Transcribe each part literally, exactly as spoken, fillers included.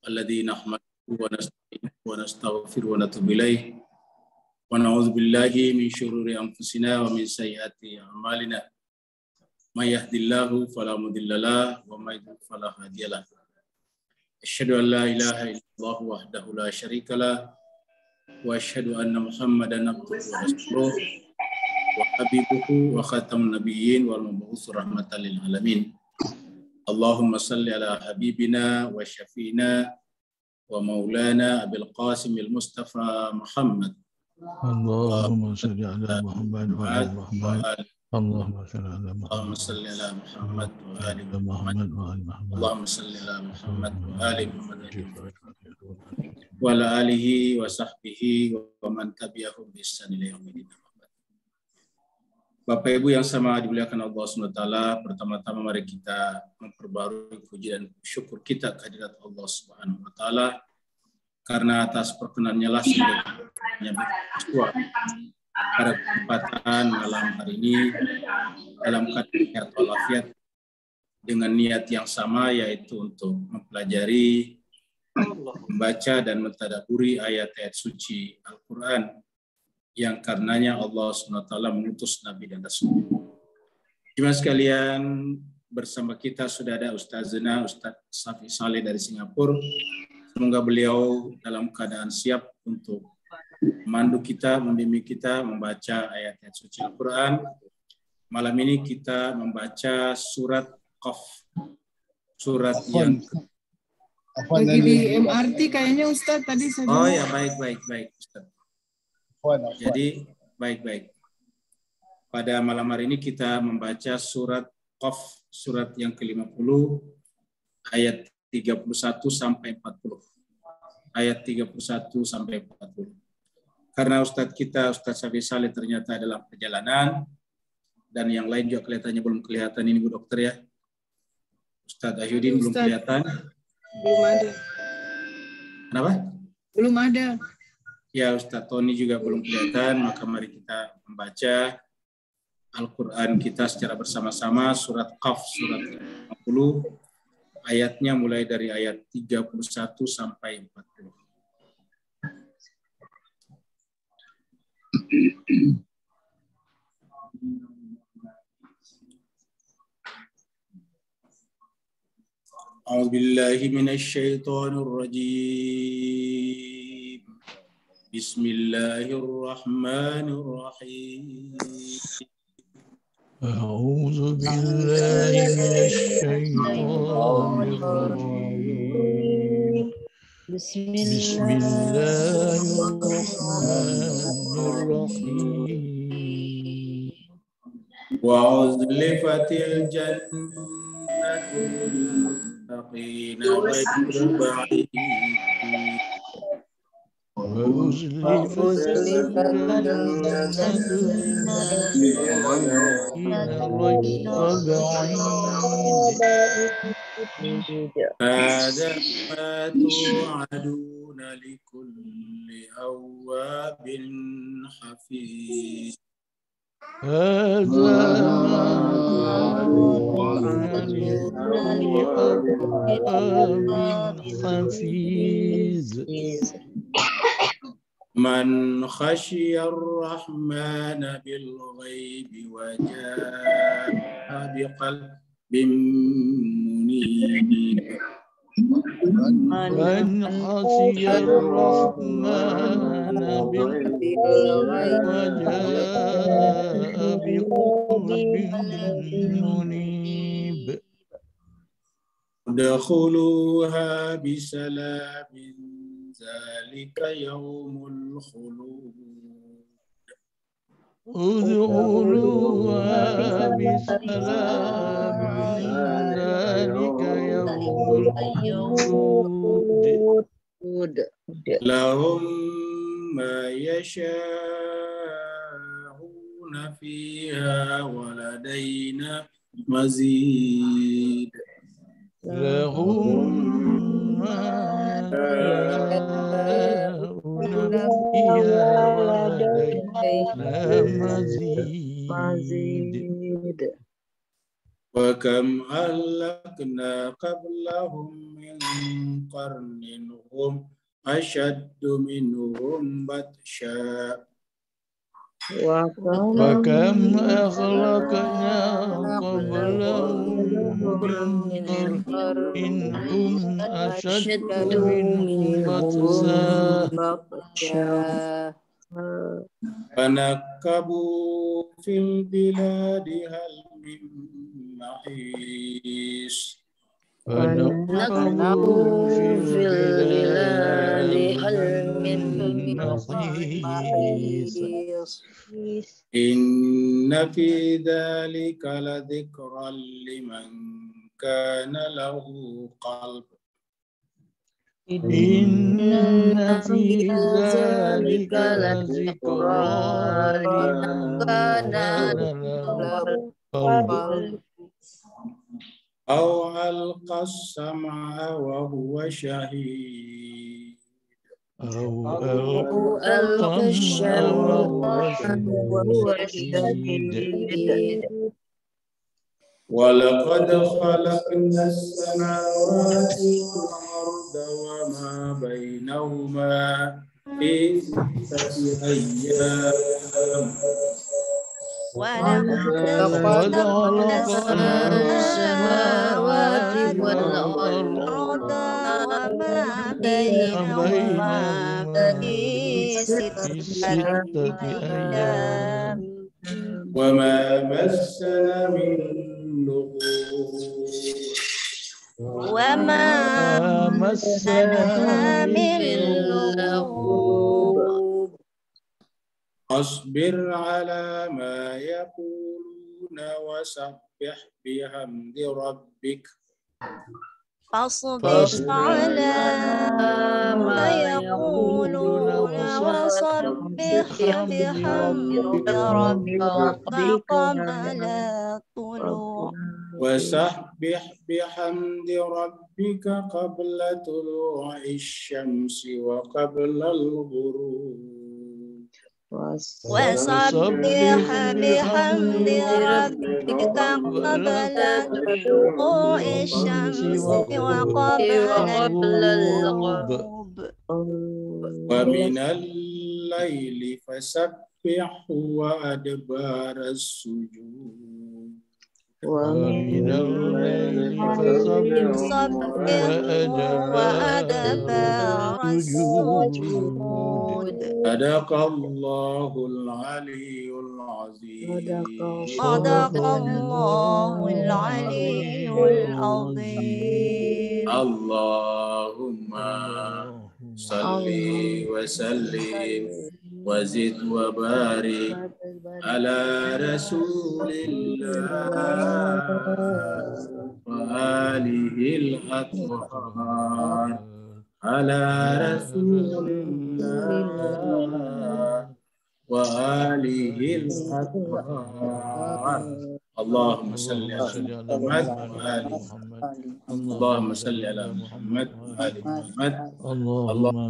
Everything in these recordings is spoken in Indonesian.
الذي نحمده ونستعينه ونستغفره ونتوب إليه ونعوذ بالله من شرور أنفسنا ومن سيئات أعمالنا من يهد الله فلا مضل له ومن يضلل فلا هادي له أشهد أن لا إله إلا الله وحده لا شريك له وأشهد أن محمدا عبده ورسوله وحبيبه وخاتم النبيين والمبعوث رحمة للعالمين اللهم صل على حبيبنا وشفينا ومولانا أبي القاسم المصطفى محمد اللهم صل على محمد وعلى محمد اللهم صل على اللهم محمد صل على محمد وآل وعلى محمد محمد وعلى محمد اللهم صل على محمد وآل محمد وعلى آله وصحبه ومن تبعهم بإحسان إلى يوم الدين. Bapak Ibu yang sama dimuliakan Allah subhanahu wa taala, pertama-tama mari kita memperbarui puji dan syukur kita kehadirat Allah Subhanahu wa taala karena atas perkenannya lah sebenarnya bersuara pada kesempatan malam hari ini dalam keadaan walafiat dengan niat yang sama, yaitu untuk mempelajari, membaca dan mentadaburi ayat-ayat suci Al-Quran yang karenanya Allah subhanahu wa taala mengutus Nabi dan Rasul. Jemaah sekalian, bersama kita sudah ada Ustazana Ustaz Safi Saleh dari Singapura. Semoga beliau dalam keadaan siap untuk memandu kita, membimbing kita membaca ayat-ayat suci Al-Quran. Malam ini kita membaca surat Qaf. Surat yang lagi di M R T kayaknya Ustaz tadi saya. Oh ya, baik baik baik Ustaz. Jadi baik-baik. Pada malam hari ini kita membaca surat Qaf, surat yang ke lima puluh, ayat tiga puluh satu sampai empat puluh. Ayat tiga puluh satu sampai empat puluh. Karena Ustadz kita, Ustadz Safi Saleh ternyata dalam perjalanan, dan yang lain juga kelihatannya belum kelihatan ini Bu Dokter ya. Ustadz Ahyudin belum kelihatan. Belum ada. Kenapa? Belum ada. Ya, Ustadz Tony juga belum kelihatan, maka mari kita membaca Al-Quran kita secara bersama-sama, surat Qaf, surat lima puluh, ayatnya mulai dari ayat tiga puluh satu sampai empat puluh. A'udzu billahi minasy syaithanir rajim. Bismillahirrahmanirrahim. أعوذ بالله من الشيطان الرجيم بسم الله الرحمن الرحيم وأزلفت الجنة للمتقين غير بعيد وأزلفت الجنة للمتقين غير بعيد هذا ما توعدون لكل أواب حفيظ هذا ما توعدون لكل أواب حفيظ من خشي الرحمن بالغيب وجاء بقلب منيب من خشي الرحمن بالغيب وجاء بقلب منيب ادخلوها بسلام ذلك يوم الخلود ادخلوها بسلام ذلك يوم الخلود لهم ما يشاءون فيها ولدينا مزيد لهم ما فيها ولدينا مزيد وكم أهلكنا قبلهم من من قرن هم أشد منهم بطشا وكم أخلقنا قبلهم من قرن هم أشد منهم بطشا فنكبوا في البلاد هل من محيص فنكبوا في البلاد هل من محيص إن في ذلك لذكرى لمن كان له قلب إن في ذلك لذكرى لمن كان له قلب أو ألقى السمع وهو شهيد أو ألقى السمع وهو شهيد ولقد خلقنا السماوات والأرض وما بينهما في ستة أيام ولقد خلقنا السماوات والأرض وما بينهما في ستة أيام وما مسنا من لغوب وما مسنا من لغوب أصبر على ما يقولون وسبح بحمد ربك فاصبر على ما يقولون وسبح بحمد ربك قبل الطلوع وسبح بحمد ربك قبل طلوع الشمس وقبل الغروب وسبح بحمد ربك قبل طلوع الشمس وقبل الغروب ومن الليل فسبحه وأدبار السجود ومن الليل فسبح وأدبار السجود صدق الله العلي العظيم صدق الله العلي العظيم اللهم صل وسلم وزد وبارك على رسول الله وآله الأطهار على رسول الله وآله الأطهار اللهم صل على محمد وآل محمد اللهم صل على محمد وآل محمد اللهم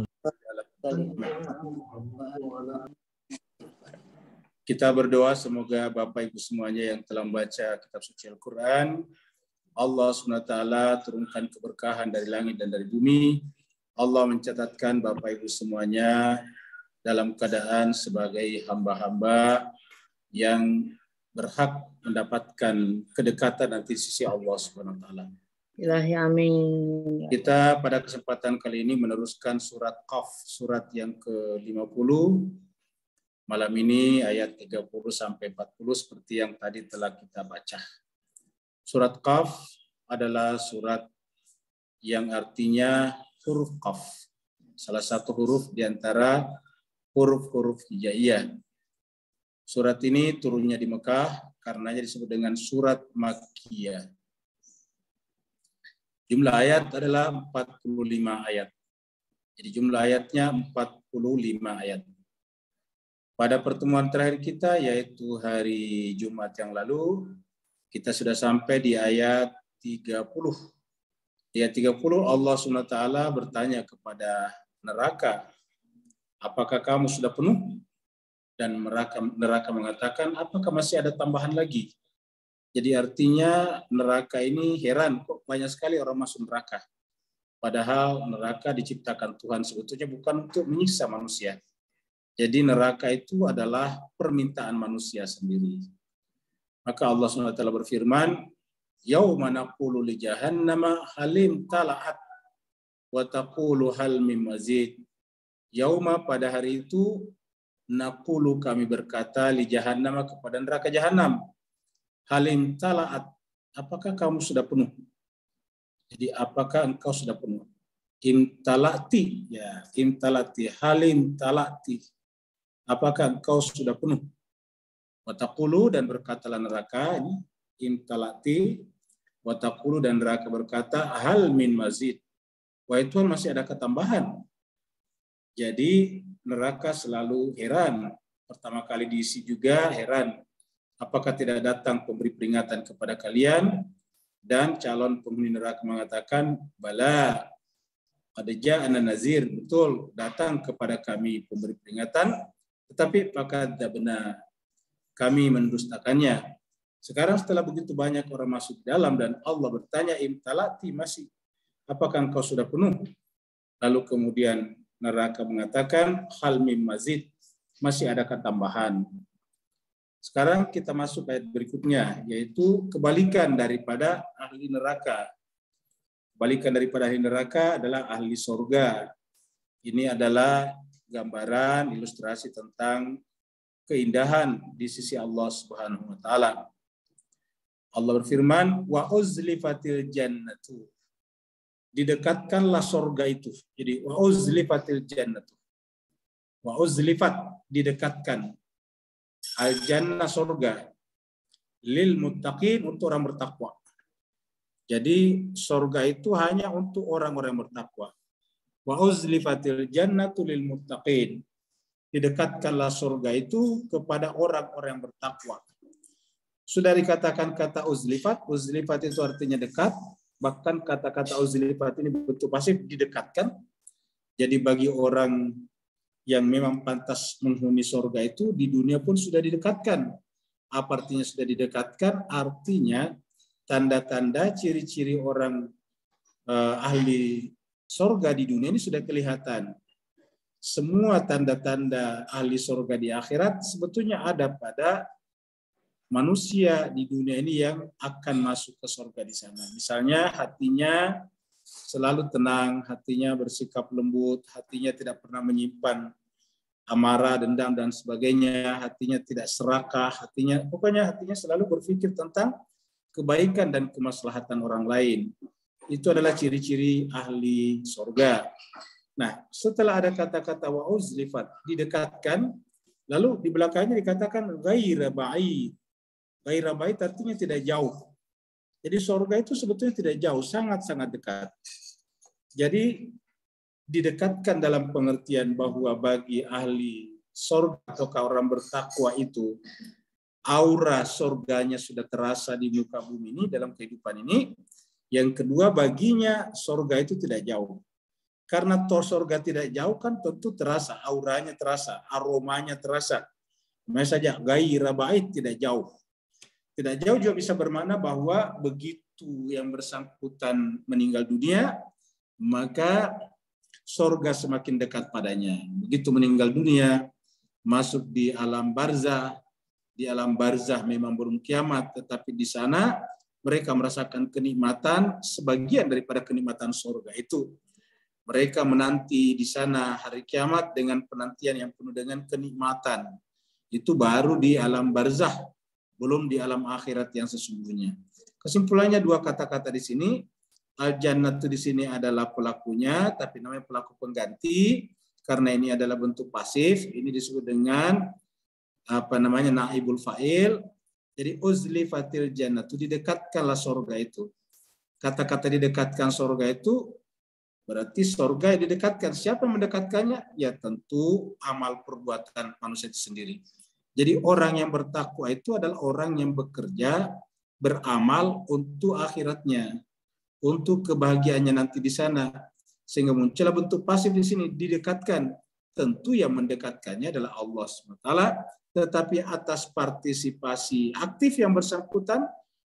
Kita berdoa semoga Bapak Ibu semuanya yang telah membaca kitab suci Al-Quran, Allah subhanahu wa taala turunkan keberkahan dari langit dan dari bumi. Allah mencatatkan Bapak Ibu semuanya dalam keadaan sebagai hamba-hamba yang berhak mendapatkan kedekatan nanti sisi Allah subhanahu wa taala. Ilahi amin. Kita pada kesempatan kali ini meneruskan surat Qaf, surat yang ke lima puluh. Malam ini ayat tiga puluh sampai empat puluh seperti yang tadi telah kita baca. Surat Qaf adalah surat yang artinya huruf Qaf. Salah satu huruf di antara huruf-huruf hijaiyah. Surat ini turunnya di Mekah, karenanya disebut dengan surat Makkiyah. Jumlah ayat adalah empat puluh lima ayat. Jadi jumlah ayatnya empat puluh lima ayat. Pada pertemuan terakhir kita, yaitu hari Jumat yang lalu, kita sudah sampai di ayat tiga puluh. Di ayat tiga puluh, Allah subhanahu wa taala bertanya kepada neraka, apakah kamu sudah penuh? Dan neraka, neraka mengatakan, apakah masih ada tambahan lagi? Jadi artinya neraka ini heran, kok banyak sekali orang masuk neraka. Padahal neraka diciptakan Tuhan sebetulnya bukan untuk menyiksa manusia. Jadi neraka itu adalah permintaan manusia sendiri. Maka Allah subhanahu wa taala berfirman, yauma naqulu li jahannama halim tala'at wa taqulu hal mim mazid. Yauma, pada hari itu, naqulu, kami berkata, li jahannama, kepada neraka jahanam, halim tala'at, apakah kamu sudah penuh? Jadi apakah engkau sudah penuh? Imtalati, ya, imtalati, halim talati. Apakah engkau sudah penuh? Wataqulu, dan berkatalah neraka ini, imtalati, wataqulu, dan neraka berkata, hal min mazid. Wahai Tuhan, masih ada ketambahan. Jadi neraka selalu heran. Pertama kali diisi juga heran. Apakah tidak datang pemberi peringatan kepada kalian? Dan calon penghuni neraka mengatakan, bala, qad ja'ana nazir, betul, datang kepada kami pemberi peringatan, tetapi fakadzabna, kami mendustakannya. Sekarang setelah begitu banyak orang masuk dalam dan Allah bertanya, imtalati, masih, apakah engkau sudah penuh? Lalu kemudian neraka mengatakan, hal mim mazid, masih adakah tambahan? Sekarang kita masuk ayat berikutnya, yaitu kebalikan daripada ahli neraka. Kebalikan daripada ahli neraka adalah ahli surga. Ini adalah gambaran, ilustrasi tentang keindahan di sisi Allah Subhanahu wa taala. Allah berfirman, wa uzlifatil jannatu. Didekatkanlah surga itu. Jadi wa uzlifatil jannatu. Wa uzlifat, didekatkan. Al-jannah, surga, lil muttaqin, untuk orang bertakwa. Jadi surga itu hanya untuk orang-orang yang bertakwa. Wa uzlifatil jannatu lil muttaqin. Didekatkanlah surga itu kepada orang-orang yang bertakwa. Sudah dikatakan kata uzlifat, uzlifat itu artinya dekat, bahkan kata-kata uzlifat ini bentuk pasif, didekatkan. Jadi bagi orang yang memang pantas menghuni surga itu di dunia pun sudah didekatkan. Apa artinya sudah didekatkan? Artinya tanda-tanda ciri-ciri orang uh, ahli surga di dunia ini sudah kelihatan. Semua tanda-tanda ahli surga di akhirat sebetulnya ada pada manusia di dunia ini yang akan masuk ke surga di sana. Misalnya hatinya selalu tenang, hatinya bersikap lembut, hatinya tidak pernah menyimpan amarah, dendam, dan sebagainya, hatinya tidak serakah, hatinya, pokoknya hatinya selalu berpikir tentang kebaikan dan kemaslahatan orang lain. Itu adalah ciri-ciri ahli surga. Nah, setelah ada kata-kata wa uzlifat, didekatkan, lalu di belakangnya dikatakan ghaira ba'id. Ghaira ba'id artinya tidak jauh. Jadi surga itu sebetulnya tidak jauh, sangat-sangat dekat. Jadi didekatkan dalam pengertian bahwa bagi ahli surga atau orang bertakwa itu, aura surganya sudah terasa di muka bumi ini, dalam kehidupan ini. Yang kedua, baginya surga itu tidak jauh. Karena tor surga tidak jauh kan tentu terasa, auranya terasa, aromanya terasa. Misalnya saja, ghaira ba'id, tidak jauh. Tidak jauh juga bisa bermakna bahwa begitu yang bersangkutan meninggal dunia, maka surga semakin dekat padanya. Begitu meninggal dunia, masuk di alam barzah. Di alam barzah memang belum kiamat, tetapi di sana mereka merasakan kenikmatan, sebagian daripada kenikmatan surga itu. Mereka menanti di sana hari kiamat dengan penantian yang penuh dengan kenikmatan. Itu baru di alam barzah, belum di alam akhirat yang sesungguhnya. Kesimpulannya dua kata-kata di sini. Al-jannah itu di sini adalah pelakunya, tapi namanya pelaku pengganti karena ini adalah bentuk pasif. Ini disebut dengan apa namanya naibul fa'il. Jadi uzlifatil jannah itu didekatkanlah surga itu. Kata-kata didekatkan surga itu berarti surga yang didekatkan. Siapa yang mendekatkannya? Ya tentu amal perbuatan manusia itu sendiri. Jadi orang yang bertakwa itu adalah orang yang bekerja, beramal untuk akhiratnya, untuk kebahagiaannya nanti di sana. Sehingga muncullah bentuk pasif di sini, didekatkan. Tentu yang mendekatkannya adalah Allah subhanahu wa taala, tetapi atas partisipasi aktif yang bersangkutan,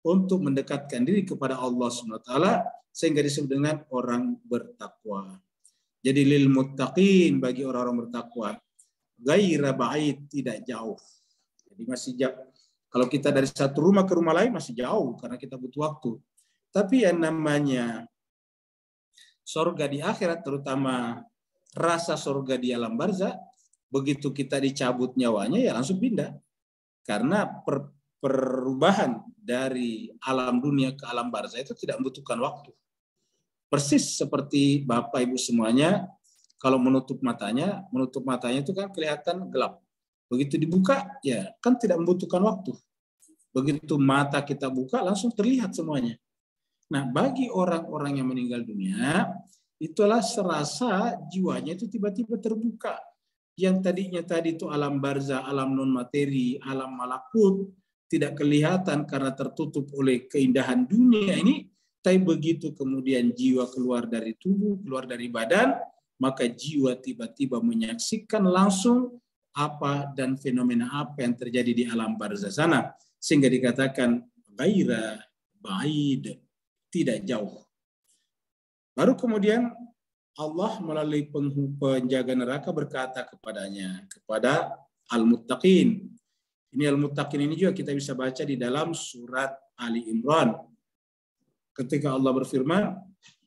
untuk mendekatkan diri kepada Allah subhanahu wa taala sehingga disebut dengan orang bertakwa. Jadi lil muttaqin, bagi orang-orang bertakwa, ghaira ba'id, tidak jauh. Jadi masih jauh. Kalau kita dari satu rumah ke rumah lain masih jauh karena kita butuh waktu. Tapi yang namanya surga di akhirat, terutama rasa surga di alam barzah, begitu kita dicabut nyawanya ya langsung pindah. Karena per, perubahan dari alam dunia ke alam barzah itu tidak membutuhkan waktu. Persis seperti Bapak Ibu semuanya, kalau menutup matanya, menutup matanya itu kan kelihatan gelap. Begitu dibuka, ya kan tidak membutuhkan waktu. Begitu mata kita buka, langsung terlihat semuanya. Nah, bagi orang-orang yang meninggal dunia, itulah serasa jiwanya itu tiba-tiba terbuka. Yang tadinya tadi itu alam barzah, alam non-materi, alam malakut, tidak kelihatan karena tertutup oleh keindahan dunia ini. Tapi begitu kemudian jiwa keluar dari tubuh, keluar dari badan, maka jiwa tiba-tiba menyaksikan langsung apa dan fenomena apa yang terjadi di alam barzah sana. Sehingga dikatakan ghaira ba'id, tidak jauh. Baru kemudian Allah melalui penjaga neraka berkata kepadanya, kepada al-muttaqin. Ini al-muttaqin ini juga kita bisa baca di dalam surat Ali Imran. Ketika Allah berfirman,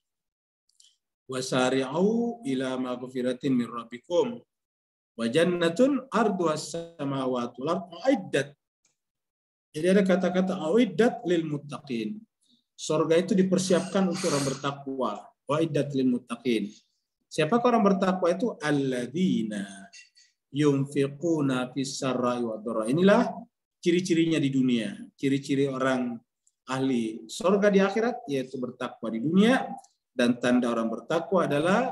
wasari'u ila maghfiratin min rabbikum wa jannatun arduhas samawati wal ardu uiddat. Jadi ada kata-kata uiddat lil muttaqin. Surga itu dipersiapkan untuk orang bertakwa. Uiddat lil muttaqin. Siapakah orang bertakwa itu? Alladzina yunfiquna fis sarra'i wad dharra. Inilah ciri-cirinya di dunia. Ciri-ciri orang ahli surga di akhirat yaitu bertakwa di dunia, dan tanda orang bertakwa adalah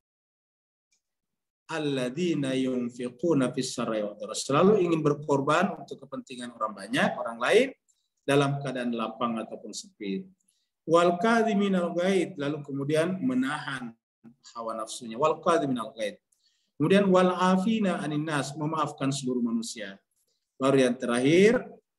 alladzina yunfiquna fis sarra'i wad dharra. Selalu ingin berkorban untuk kepentingan orang banyak, orang lain dalam keadaan lapang ataupun sempit. Wal kadhiminal ghaid, lalu kemudian menahan hawa nafsunya. Wal kadhiminal ghaid. Kemudian wal afina anin nas, memaafkan seluruh manusia. Baru yang terakhir,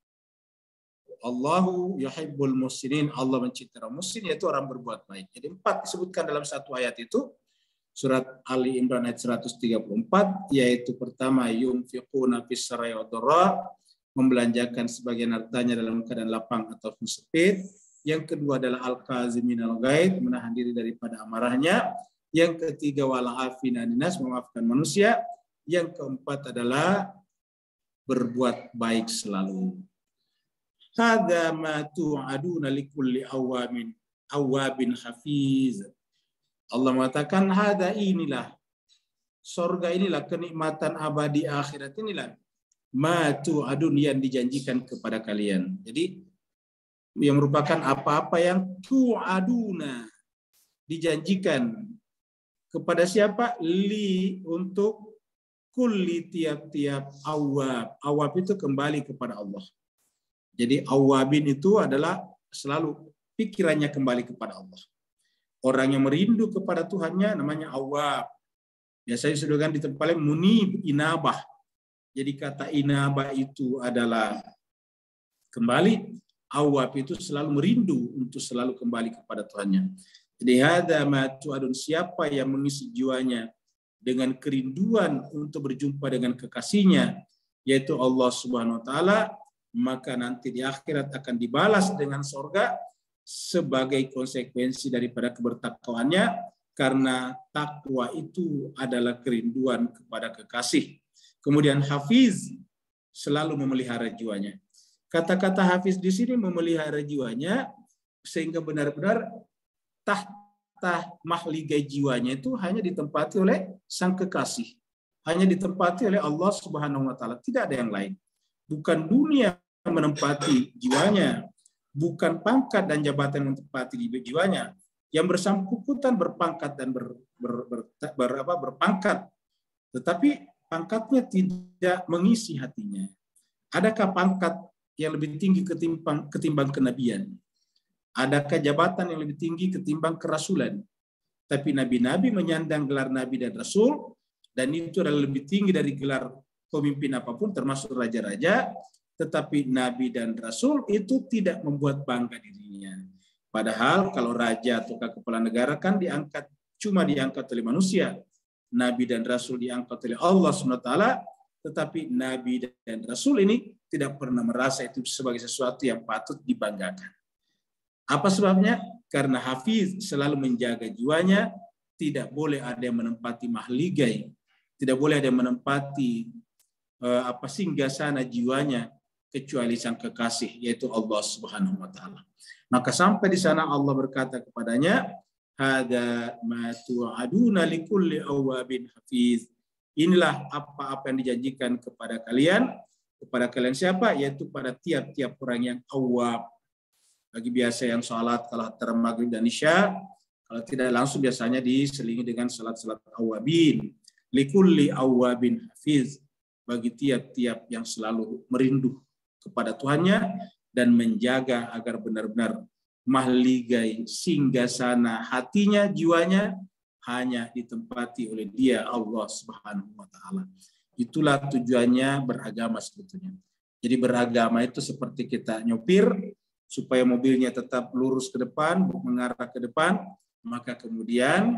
Allahu yuhibbul muhsinin, Allah mencintai orang muhsin, yaitu orang berbuat baik. Jadi empat disebutkan dalam satu ayat itu, surat Ali Imran ayat seratus tiga puluh empat, yaitu pertama yunfiquna fis sarra'i wad dharra, membelanjakan sebagian hartanya dalam keadaan lapang ataupun sempit. Yang kedua adalah al-kaziminal ghaid, menahan diri daripada amarahnya. Yang ketiga wal afina anin nas, memaafkan manusia. Yang keempat adalah berbuat baik selalu. Hadza ma tu'aduna likulli awamin awabin hafiz. Allah mengatakan hadza, inilah surga, inilah kenikmatan abadi akhirat, inilah ma tu'adun, yang dijanjikan kepada kalian. Jadi yang merupakan apa-apa yang tu'aduna, dijanjikan kepada siapa? Li, untuk kulli, tiap-tiap awab. Awab itu kembali kepada Allah. Jadi awabin itu adalah selalu pikirannya kembali kepada Allah. Orang yang merindu kepada Tuhannya namanya awab. Biasanya sudah kan di tempat lain munib, inabah. Jadi kata inabah itu adalah kembali. Awab itu selalu merindu untuk selalu kembali kepada Tuhannya. Jadi hadza ma tu'adun, siapa yang mengisi jiwanya dengan kerinduan untuk berjumpa dengan kekasihnya, yaitu Allah Subhanahu wa taala, maka nanti di akhirat akan dibalas dengan surga sebagai konsekuensi daripada kebertakwaannya, karena takwa itu adalah kerinduan kepada kekasih. Kemudian hafiz, selalu memelihara jiwanya. Kata-kata hafiz di sini memelihara jiwanya sehingga benar-benar tahta mahligai jiwanya itu hanya ditempati oleh sang kekasih, hanya ditempati oleh Allah Subhanahu wa taala, tidak ada yang lain. Bukan dunia menempati jiwanya, bukan pangkat dan jabatan menempati jiwanya. Yang bersangkutan berpangkat dan ber, ber, ber, ber, apa, berpangkat, tetapi pangkatnya tidak mengisi hatinya. Adakah pangkat yang lebih tinggi ketimbang, ketimbang kenabian? Adakah jabatan yang lebih tinggi ketimbang kerasulan? Tapi nabi-nabi menyandang gelar nabi dan rasul, dan itu adalah lebih tinggi dari gelar pemimpin apapun, termasuk raja-raja. tetapi nabi dan rasul itu tidak membuat bangga dirinya. Padahal kalau raja atau kepala negara kan diangkat, cuma diangkat oleh manusia. Nabi dan rasul diangkat oleh Allah subhanahu wa taala, tetapi nabi dan rasul ini tidak pernah merasa itu sebagai sesuatu yang patut dibanggakan. Apa sebabnya? Karena hafiz selalu menjaga jiwanya, tidak boleh ada yang menempati mahligai, tidak boleh ada yang menempati uh, apa singgasana jiwanya kecuali sang kekasih, yaitu Allah Subhanahu wa taala. Maka sampai di sana Allah berkata kepadanya, "Hada ma tu'aduna likulli awwabin hafiz." Inilah apa-apa yang dijanjikan kepada kalian, kepada kalian siapa? Yaitu pada tiap-tiap orang yang awwab. Bagi biasa yang salat kalau antara maghrib dan isya, kalau tidak langsung biasanya diselingi dengan salat-salat awabin. Likulli awabin hafiz, bagi tiap-tiap yang selalu merindu kepada Tuhannya dan menjaga agar benar-benar mahligai singgasana hatinya, jiwanya hanya ditempati oleh Dia, Allah Subhanahu wa taala. Itulah tujuannya beragama sebetulnya. Jadi beragama itu seperti kita nyopir, supaya mobilnya tetap lurus ke depan, mengarah ke depan, maka kemudian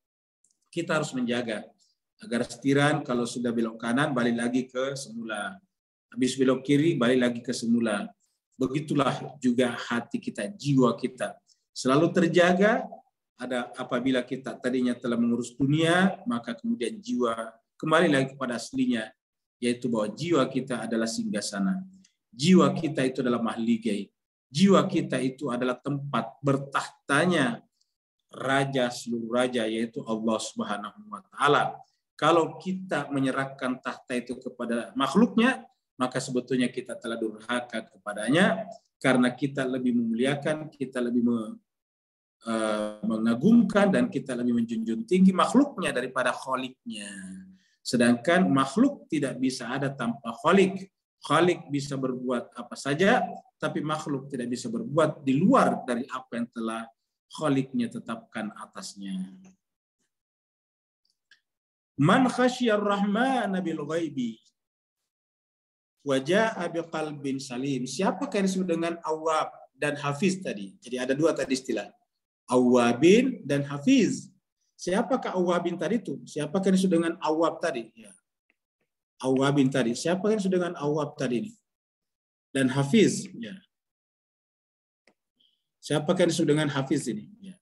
kita harus menjaga agar setiran kalau sudah belok kanan balik lagi ke semula. Habis belok kiri balik lagi ke semula. Begitulah juga hati kita, jiwa kita selalu terjaga. Ada apabila kita tadinya telah mengurus dunia, maka kemudian jiwa kembali lagi kepada aslinya, yaitu bahwa jiwa kita adalah singgasana. Jiwa kita itu adalah mahligai. Jiwa kita itu adalah tempat bertahtanya raja seluruh raja, yaitu Allah Subhanahu wa taala. Kalau kita menyerahkan tahta itu kepada makhluknya, maka sebetulnya kita telah durhaka kepadanya, karena kita lebih memuliakan, kita lebih uh, mengagungkan, dan kita lebih menjunjung tinggi makhluknya daripada kholiknya. Sedangkan makhluk tidak bisa ada tanpa kholik. Khalik bisa berbuat apa saja, tapi makhluk tidak bisa berbuat di luar dari apa yang telah Khaliknya tetapkan atasnya. Man khasyar rahman bil ghaibi wa jaa biqalbin salim. Siapakah yang disebut dengan awwab dan hafiz tadi? Jadi ada dua tadi istilah. Awwabin dan hafiz. Siapakah awwabin tadi itu? Siapakah yang disebut dengan awwab tadi? Ya. Awwabin tadi. Siapa yang disebut dengan awwab tadi ini? Dan hafiz, ya. Siapakah yang disebut dengan hafiz ini? Ya.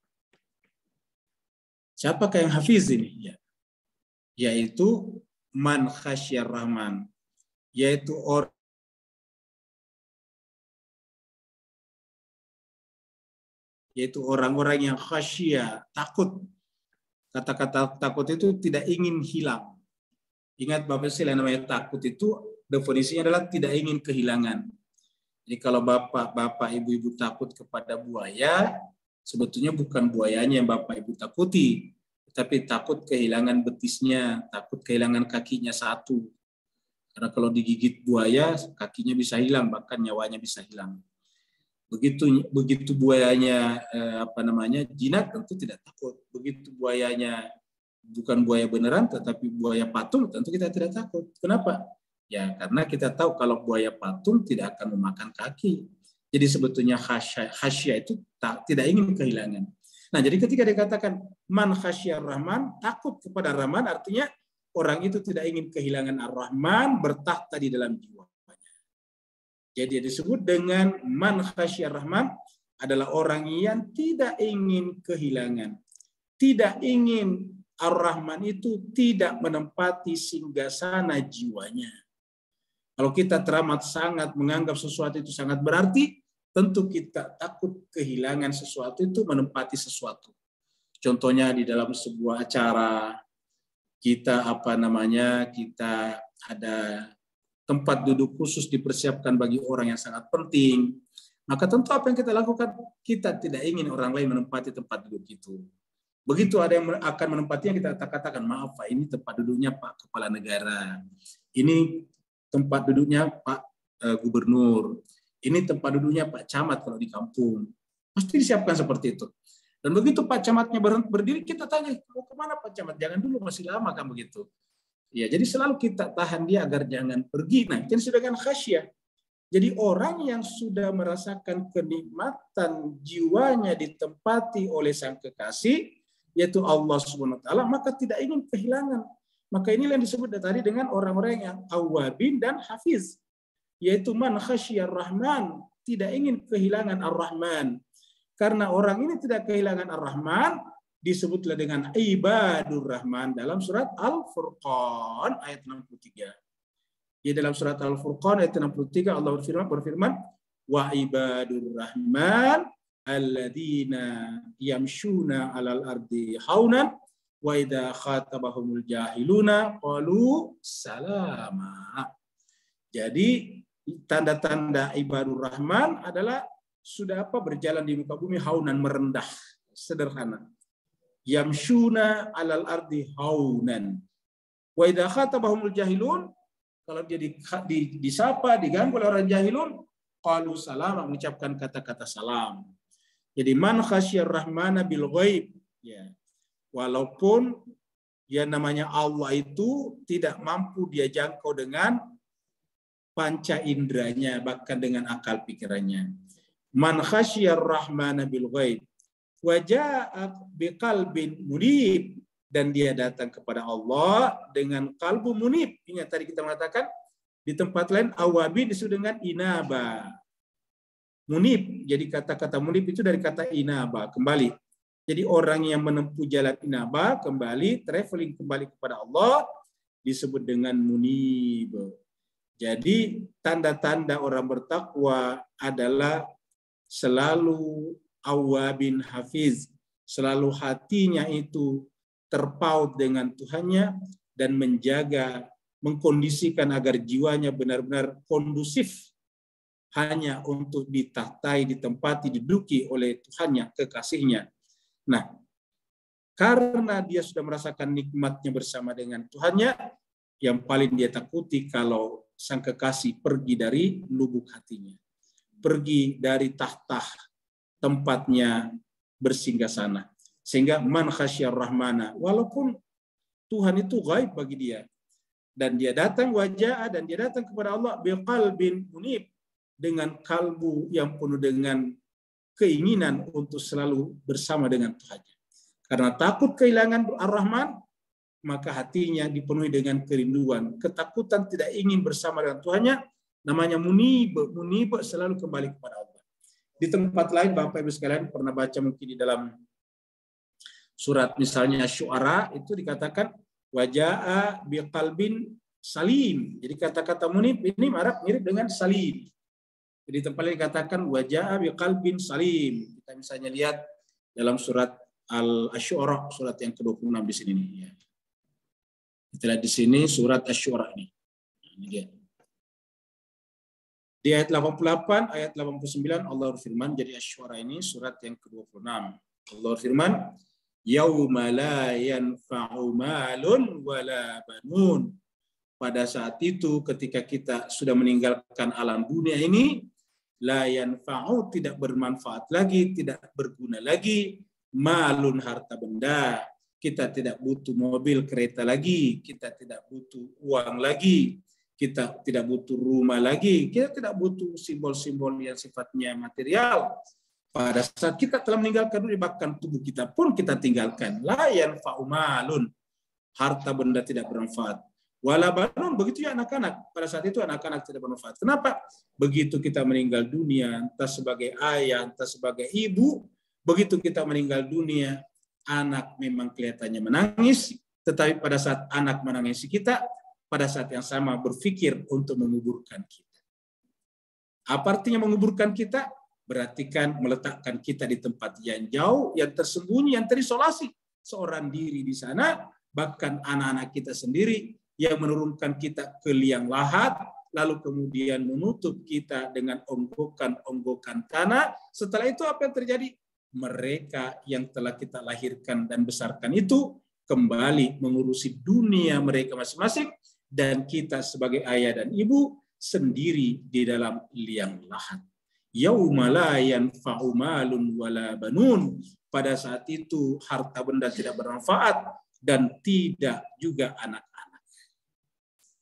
Siapakah yang hafiz ini? Ya. Yaitu man khasyar rahman. Yaitu orang yaitu orang-orang yang khasyah, takut. Kata-kata takut itu tidak ingin hilang. Ingat Bapak istilah namanya takut itu definisinya adalah tidak ingin kehilangan. Jadi kalau bapak-bapak, ibu-ibu takut kepada buaya, sebetulnya bukan buayanya yang bapak ibu takuti, tapi takut kehilangan betisnya, takut kehilangan kakinya satu. Karena kalau digigit buaya, kakinya bisa hilang, bahkan nyawanya bisa hilang. Begitu begitu buayanya eh, apa namanya jinak, tentu tidak takut. Begitu buayanya bukan buaya beneran, tetapi buaya patung, tentu kita tidak takut. Kenapa? Ya, karena kita tahu kalau buaya patung tidak akan memakan kaki. Jadi sebetulnya khasyah, khasyah itu tak, tidak ingin kehilangan. Nah, jadi ketika dikatakan man khasyar rahman, takut kepada Rahman, artinya orang itu tidak ingin kehilangan Ar-Rahman bertahta di dalam jiwanya. Jadi disebut dengan man khasyar rahman adalah orang yang tidak ingin kehilangan, tidak ingin Ar-Rahman itu tidak menempati singgasana jiwanya. Kalau kita teramat sangat menganggap sesuatu itu sangat berarti, tentu kita takut kehilangan sesuatu itu menempati sesuatu. Contohnya di dalam sebuah acara, kita apa namanya, kita ada tempat duduk khusus dipersiapkan bagi orang yang sangat penting. Maka tentu apa yang kita lakukan, kita tidak ingin orang lain menempati tempat duduk itu. Begitu ada yang akan menempatinya, kita katakan, maaf Pak, ini tempat duduknya Pak Kepala Negara. Ini tempat duduknya Pak uh, Gubernur. Ini tempat duduknya Pak Camat kalau di kampung. Pasti disiapkan seperti itu. Dan begitu Pak Camatnya berdiri, kita tanya, mau kemana Pak Camat? Jangan dulu, masih lama kan begitu. Ya, jadi selalu kita tahan dia agar jangan pergi. Nah, itu disebutkan khasyah. Jadi orang yang sudah merasakan kenikmatan jiwanya ditempati oleh sang kekasih, yaitu Allah Subhanahu wa taala, maka tidak ingin kehilangan. Maka inilah yang disebut tadi dengan orang-orang yang awabin dan hafiz, yaitu man khasyar rahman, tidak ingin kehilangan ar-Rahman. Karena orang ini tidak kehilangan ar-Rahman, disebutlah dengan ibadur rahman dalam surat Al-Furqan ayat enam puluh tiga. Di dalam surat Al-Furqan ayat enam puluh tiga Allah berfirman, berfirman wa ibadur rahman alladzina yamshuna 'alal ardi haunan wa idza khatabahumul jahiluna qalu salama. Jadi tanda-tanda ibadur rahman adalah sudah apa berjalan di muka bumi haunan, merendah, sederhana. Yamshuna 'alal ardi haunan wa idza khatabahumul jahilun, kalau dia di, di, disapa, diganggu oleh orang jahilun, qalu salam, mengucapkan kata-kata salam. Jadi man khasyar rahmana bil ghaib, ya. Walaupun ya namanya Allah itu tidak mampu dia jangkau dengan panca indranya, bahkan dengan akal pikirannya. Man khasyar rahmana bil ghaib wa jaa biqalbin munib, dan dia datang kepada Allah dengan kalbu munib. Ingat tadi kita mengatakan di tempat lain awabin disebut dengan inaba. Munib, jadi kata-kata munib itu dari kata inaba, kembali. Jadi orang yang menempuh jalan inaba, kembali, traveling kembali kepada Allah, disebut dengan munib. Jadi tanda-tanda orang bertakwa adalah selalu awabin hafiz, selalu hatinya itu terpaut dengan Tuhannya dan menjaga, mengkondisikan agar jiwanya benar-benar kondusif hanya untuk ditahtai, ditempati, diduduki oleh Tuhannya, kekasihnya. Nah, karena dia sudah merasakan nikmatnya bersama dengan Tuhannya, yang paling dia takuti kalau sang kekasih pergi dari lubuk hatinya, pergi dari tahta tempatnya bersinggah sana. Sehingga man khasyar rahmana, walaupun Tuhan itu gaib bagi dia, dan dia datang wajah dan dia datang kepada Allah biqalbin munib, dengan kalbu yang penuh dengan keinginan untuk selalu bersama dengan Tuhannya. Karena takut kehilangan ar-Rahman, maka hatinya dipenuhi dengan kerinduan, ketakutan tidak ingin bersama dengan Tuhannya, namanya munib. Munib selalu kembali kepada Allah. Di tempat lain Bapak Ibu sekalian pernah baca mungkin di dalam surat misalnya Syu'ara itu dikatakan wajaa biqalbin salim. Jadi kata-kata munib ini Arab mirip dengan salim. Jadi tempat lain dikatakan wajaa biqalbin salim. Kita misalnya lihat dalam surat Al-Asy'ara, surat yang ke dua puluh enam di sini nih ya. Kita lihat di sini surat Asy-Syu'ara ini. Ini dia. Di ayat delapan puluh delapan, ayat delapan puluh sembilan Allah berfirman, jadi Asy-Syu'ara ini surat yang ke dua puluh enam. Allah berfirman, yauma la yanfa'u malun wala banun. Pada saat itu ketika kita sudah meninggalkan alam dunia ini, la yanfa'u, tidak bermanfaat lagi, tidak berguna lagi, malun, harta benda. Kita tidak butuh mobil kereta lagi, kita tidak butuh uang lagi, kita tidak butuh rumah lagi, kita tidak butuh simbol-simbol yang sifatnya material. Pada saat kita telah meninggalkan dunia, bahkan tubuh kita pun kita tinggalkan. La yanfa'u malun, harta benda tidak bermanfaat. Wala banun, begitu ya anak-anak. Pada saat itu anak-anak tidak bermanfaat. Kenapa? Begitu kita meninggal dunia, entah sebagai ayah, entah sebagai ibu, begitu kita meninggal dunia, anak memang kelihatannya menangis, tetapi pada saat anak menangisi kita, pada saat yang sama berpikir untuk menguburkan kita. Apa artinya menguburkan kita? Berarti kan meletakkan kita di tempat yang jauh, yang tersembunyi, yang terisolasi. Seorang diri di sana, bahkan anak-anak kita sendiri yang menurunkan kita ke liang lahat, lalu kemudian menutup kita dengan onggokan-onggokan tanah. Setelah itu apa yang terjadi? Mereka yang telah kita lahirkan dan besarkan itu kembali mengurusi dunia mereka masing-masing, dan kita sebagai ayah dan ibu sendiri di dalam liang lahat. Yauma la yanfa'u malun wala banun. Pada saat itu harta benda tidak bermanfaat dan tidak juga anak-anak.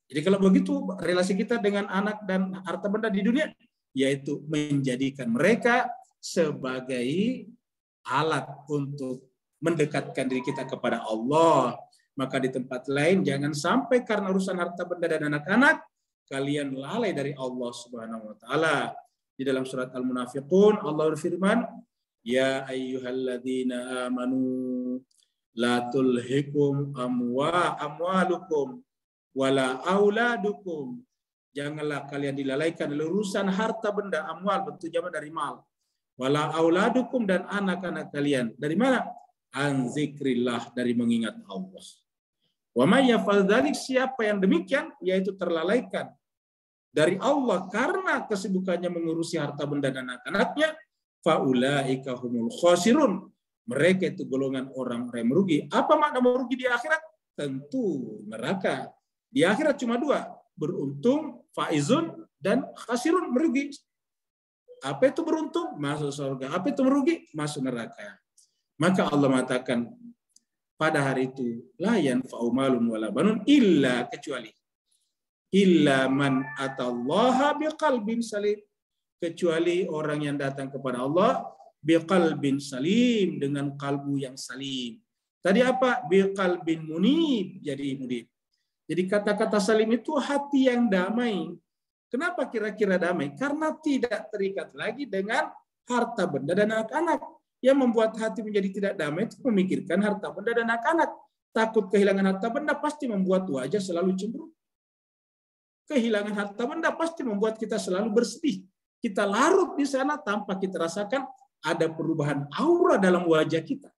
Jadi kalau begitu relasi kita dengan anak dan harta benda di dunia, yaitu menjadikan mereka sebagai alat untuk mendekatkan diri kita kepada Allah. Maka di tempat lain jangan sampai karena urusan harta benda dan anak-anak kalian lalai dari Allah Subhanahu wa taala. Di dalam surat Al-Munafiqun Allah berfirman, "Ya ayyuhalladzina amanu la tulhikum amwa amwalukum wala auladukum." Janganlah kalian dilalaikan oleh urusan harta benda, amwal bentuk jamak dari mal. Wala auladukum, dan anak-anak kalian. Dari mana? An zikrillah, dari mengingat Allah. Wa may yaf'al dzalik, siapa yang demikian yaitu terlalaikan dari Allah karena kesibukannya mengurusi harta benda dan anak-anaknya, faulaika humul khasirun. Mereka itu golongan orang yang merugi. Apa makna merugi di akhirat? Tentu neraka. Di akhirat cuma dua, beruntung, faizun, dan khasirun, merugi. Apa itu beruntung? Masuk surga. Apa itu merugi? Masuk neraka. Maka Allah mengatakan pada hari itu, la yanfa'u malun wala banun illa, kecuali illa man atallaha biqalbin salim, kecuali orang yang datang kepada Allah biqalbin salim, dengan kalbu yang salim. Tadi apa? Biqalbin munib, jadi munib. Jadi kata-kata salim itu hati yang damai. Kenapa kira-kira damai? Karena tidak terikat lagi dengan harta benda dan anak-anak. Yang membuat hati menjadi tidak damai itu memikirkan harta benda dan anak-anak. Takut kehilangan harta benda pasti membuat wajah selalu cemberut. Kehilangan harta benda pasti membuat kita selalu bersedih. Kita larut di sana tanpa kita rasakan ada perubahan aura dalam wajah kita.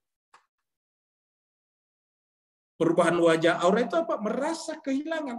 Perubahan wajah aura itu apa? Merasa kehilangan.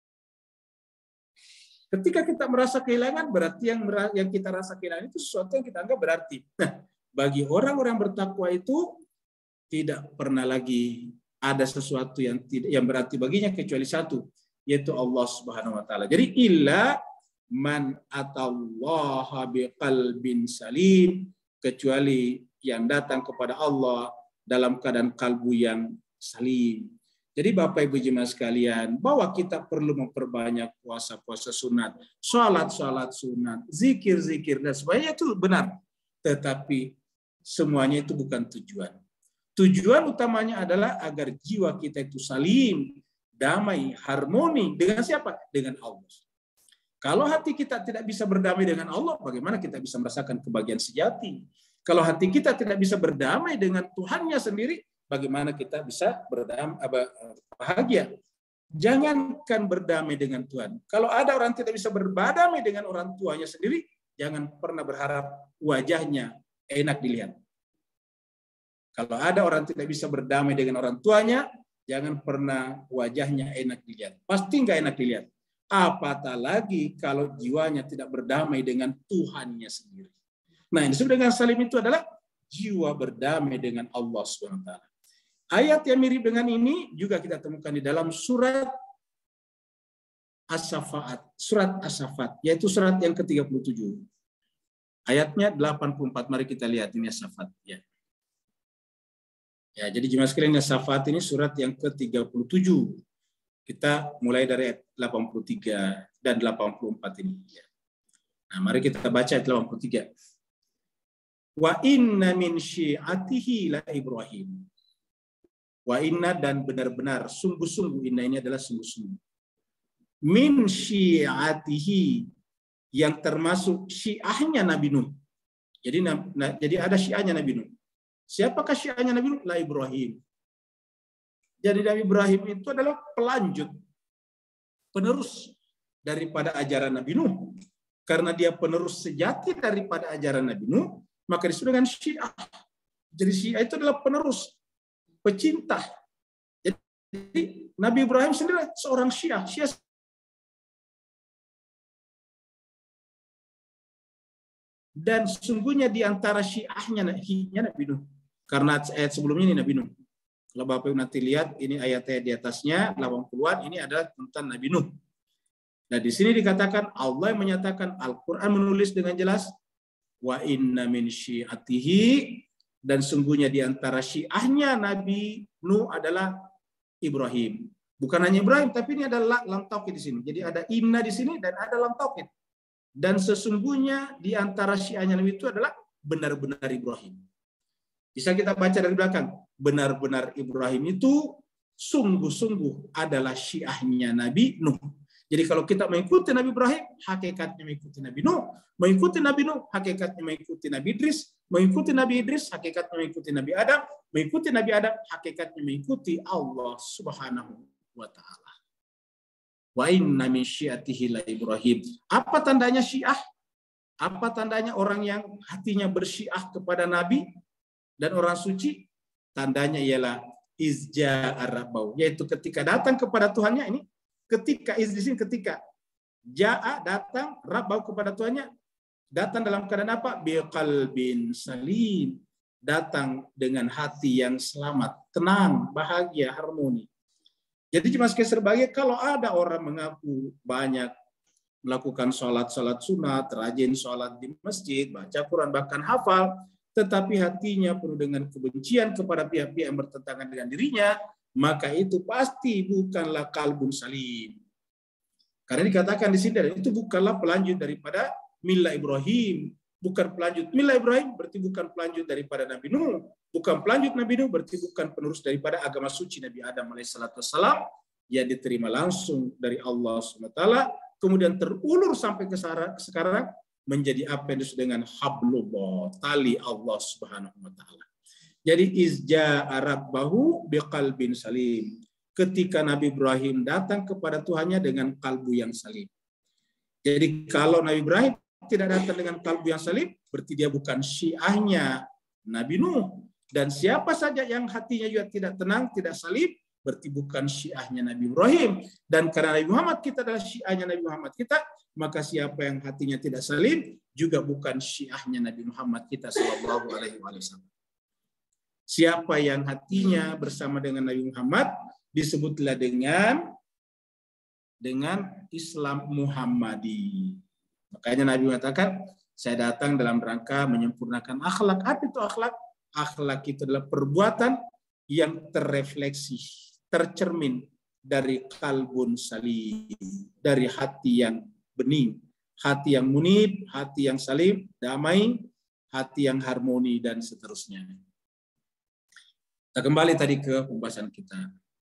Ketika kita merasa kehilangan, berarti yang yang kita rasa kehilangan itu sesuatu yang kita anggap berarti. Nah, bagi orang-orang bertakwa itu tidak pernah lagi ada sesuatu yang tidak yang berarti baginya kecuali satu, yaitu Allah Subhanahu wa taala. Jadi illa man atallaha biqalbin salim, kecuali yang datang kepada Allah dalam keadaan kalbu yang salim. Jadi Bapak Ibu jemaah sekalian, bahwa kita perlu memperbanyak puasa-puasa sunat, sholat-sholat sunat, zikir-zikir dan sebagainya itu benar. Tetapi semuanya itu bukan tujuan. Tujuan utamanya adalah agar jiwa kita itu salim, damai, harmoni dengan siapa? Dengan Allah. Kalau hati kita tidak bisa berdamai dengan Allah, bagaimana kita bisa merasakan kebahagiaan sejati? Kalau hati kita tidak bisa berdamai dengan Tuhannya sendiri, bagaimana kita bisa berdamai, bahagia? Jangankan berdamai dengan Tuhan. Kalau ada orang tidak bisa berdamai dengan orang tuanya sendiri, jangan pernah berharap wajahnya enak dilihat. Kalau ada orang tidak bisa berdamai dengan orang tuanya, jangan pernah wajahnya enak dilihat. Pasti nggak enak dilihat. Apatah lagi kalau jiwanya tidak berdamai dengan Tuhannya sendiri. Nah, yang disebut dengan salim itu adalah jiwa berdamai dengan Allah subhanahu wa taala. Ayat yang mirip dengan ini juga kita temukan di dalam surat As-Saffat, surat As-Saffat, yaitu surat yang ke tiga puluh tujuh. Ayatnya delapan puluh empat. Mari kita lihat ini As-Saffat ya. Ya, jadi jemaah sekalian, As-Saffat ini surat yang ke tiga puluh tujuh. Kita mulai dari ayat delapan puluh tiga dan delapan puluh empat ini ya. Nah, mari kita baca ayat delapan puluh tiga. Wa inna min syi'atihi la Ibrahim. Wa inna, dan benar-benar, sungguh-sungguh, inna ini adalah sungguh-sungguh. Min syi'atihi, yang termasuk syiahnya Nabi Nuh. Jadi, nah, jadi ada syiahnya Nabi Nuh. Siapakah syiahnya Nabi Nuh? La Ibrahim. Jadi Nabi Ibrahim itu adalah pelanjut, penerus daripada ajaran Nabi Nuh. Karena dia penerus sejati daripada ajaran Nabi Nuh, maka disebut dengan Syiah. Jadi Syiah itu adalah penerus, pecinta. Jadi Nabi Ibrahim sendiri seorang Syiah. Syiah dan sesungguhnya di antara Syiahnya Nabi Nuh. Karena ayat sebelumnya ini Nabi Nuh. Kalau Bapak nanti lihat, ini ayatnya di atasnya, delapan puluhan, ini adalah tentang Nabi Nuh. Nah, di sini dikatakan, Allah menyatakan, Al-Quran menulis dengan jelas, wa inna min syi'atihi, dan sungguhnya di antara syiahnya Nabi Nuh adalah Ibrahim. Bukan hanya Ibrahim, tapi ini ada lam taukid di sini. Jadi ada inna di sini dan ada lam taukid. Dan sesungguhnya di antara syiahnya Nabi itu adalah benar-benar Ibrahim. Bisa kita baca dari belakang. Benar-benar Ibrahim itu sungguh-sungguh adalah syiahnya Nabi Nuh. Jadi kalau kita mengikuti Nabi Ibrahim, hakikatnya mengikuti Nabi Nuh. Mengikuti Nabi Nuh, hakikatnya mengikuti Nabi Idris. Mengikuti Nabi Idris, hakikatnya mengikuti Nabi Adam. Mengikuti Nabi Adam, hakikatnya mengikuti Allah Subhanahu wa ta'ala. Wa inna min syiatihi la Ibrahim. Apa tandanya syiah? Apa tandanya orang yang hatinya bersyiah kepada Nabi dan orang suci? Tandanya ialah izja arabau, yaitu ketika datang kepada Tuhannya. Ini ketika iz di sini ketika jaa datang, rabau kepada Tuhannya, datang dalam keadaan apa? Biqalbin salim, datang dengan hati yang selamat, tenang, bahagia, harmoni. Jadi cuma sebagai kalau ada orang mengaku banyak melakukan sholat-sholat sunat, rajin sholat di masjid, baca Quran, bahkan hafal, tetapi hatinya penuh dengan kebencian kepada pihak-pihak yang bertentangan dengan dirinya, maka itu pasti bukanlah kalbun salim. Karena dikatakan di sini, itu bukanlah pelanjut daripada milah Ibrahim. Bukan pelanjut milah Ibrahim, berarti bukan pelanjut daripada Nabi Nuh. Bukan pelanjut Nabi Nuh, berarti bukan penerus daripada agama suci Nabi Adam alaihissalatu wassalam, yang diterima langsung dari Allah subhanahu wa taala, kemudian terulur sampai ke sekarang, menjadi apa yang disebut dengan hablullah, tali Allah subhanahu wa taala. Jadi izja arabbahu biqalbin salim. Ketika Nabi Ibrahim datang kepada Tuhannya dengan kalbu yang salim. Jadi kalau Nabi Ibrahim tidak datang dengan kalbu yang salim, berarti dia bukan syiahnya Nabi Nuh. Dan siapa saja yang hatinya juga tidak tenang, tidak salim, berarti bukan syiahnya Nabi Ibrahim. Dan karena Nabi Muhammad kita adalah syiahnya Nabi Muhammad kita, maka siapa yang hatinya tidak salim juga bukan syiahnya Nabi Muhammad kita sallallahu alaihi wasallam. Siapa yang hatinya bersama dengan Nabi Muhammad disebutlah dengan dengan Islam Muhammadi. Makanya Nabi mengatakan, saya datang dalam rangka menyempurnakan akhlak. Apa itu akhlak? Akhlak itu adalah perbuatan yang terrefleksi, tercermin dari kalbun salim, dari hati yang bening, hati yang munib, hati yang salim, damai, hati yang harmoni, dan seterusnya. Kita kembali tadi ke pembahasan kita.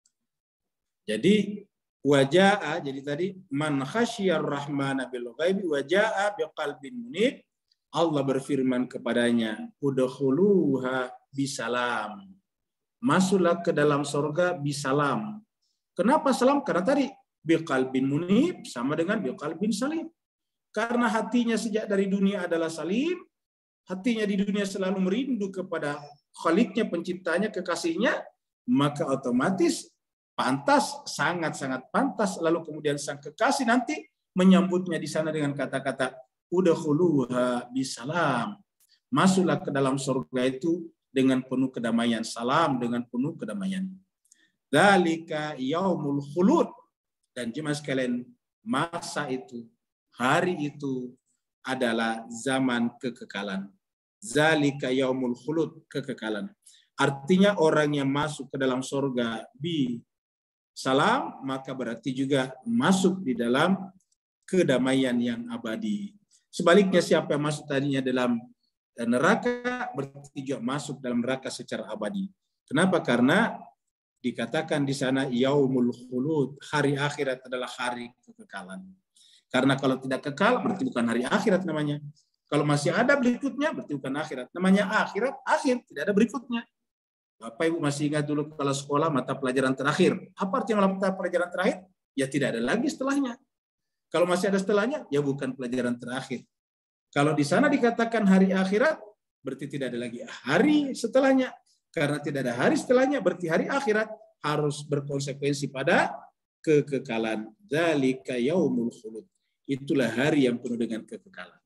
Jadi wajaa, jadi tadi man khasyiyar rahmana bil ghaibi wajaa biqalbin munib. Allah berfirman kepadanya, udkhuluha bisalam. Masuklah ke dalam surga bisalam. Kenapa salam? Karena tadi biqalbin munib sama dengan biqalbin salim. Karena hatinya sejak dari dunia adalah salim, hatinya di dunia selalu merindu kepada Khaliknya, penciptanya, kekasihnya, maka otomatis pantas, sangat-sangat pantas. Lalu kemudian sang kekasih nanti menyambutnya di sana dengan kata-kata udkhuluha bisalam. Masuklah ke dalam surga itu dengan penuh kedamaian. Salam dengan penuh kedamaian. Dzalika yaumul khulud. Dan jemaah sekalian, masa itu, hari itu adalah zaman kekekalan. Dzalika yaumul khulud, kekekalan. Artinya orang yang masuk ke dalam surga bi salam, maka berarti juga masuk di dalam kedamaian yang abadi. Sebaliknya siapa yang masuk tadinya dalam neraka, berarti juga masuk dalam neraka secara abadi. Kenapa? Karena dikatakan di sana yaumul khulud, hari akhirat adalah hari kekekalan. Karena kalau tidak kekal, berarti bukan hari akhirat namanya. Kalau masih ada berikutnya, berarti bukan akhirat. Namanya akhirat, akhir, tidak ada berikutnya. Bapak Ibu masih ingat dulu kalau sekolah mata pelajaran terakhir. Apa artinya mata pelajaran terakhir? Ya tidak ada lagi setelahnya. Kalau masih ada setelahnya, ya bukan pelajaran terakhir. Kalau di sana dikatakan hari akhirat, berarti tidak ada lagi hari setelahnya. Karena tidak ada hari setelahnya, berarti hari akhirat harus berkonsekuensi pada kekekalan. Dzalika yaumul khulud. Itulah hari yang penuh dengan kekekalan.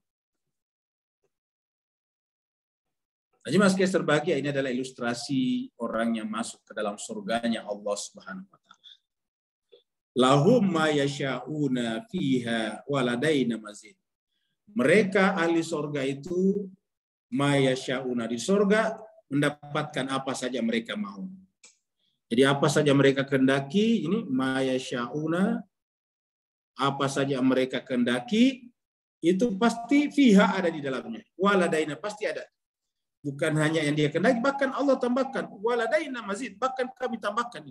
Jadi Mas Kes terbahagia, ini adalah ilustrasi orang yang masuk ke dalam surganya Allah Subhanahu wa taala. Lahum ma yasha'una fiha waladaina mazid. Mereka ahli surga itu ma yasha'una, di surga mendapatkan apa saja mereka mau. Jadi apa saja mereka kehendaki, ini maya syauna, apa saja mereka kehendaki, itu pasti fiha ada di dalamnya. Waladaina pasti ada. Bukan hanya yang dia kehendaki, bahkan Allah tambahkan. Waladaina mazid, bahkan kami tambahkan.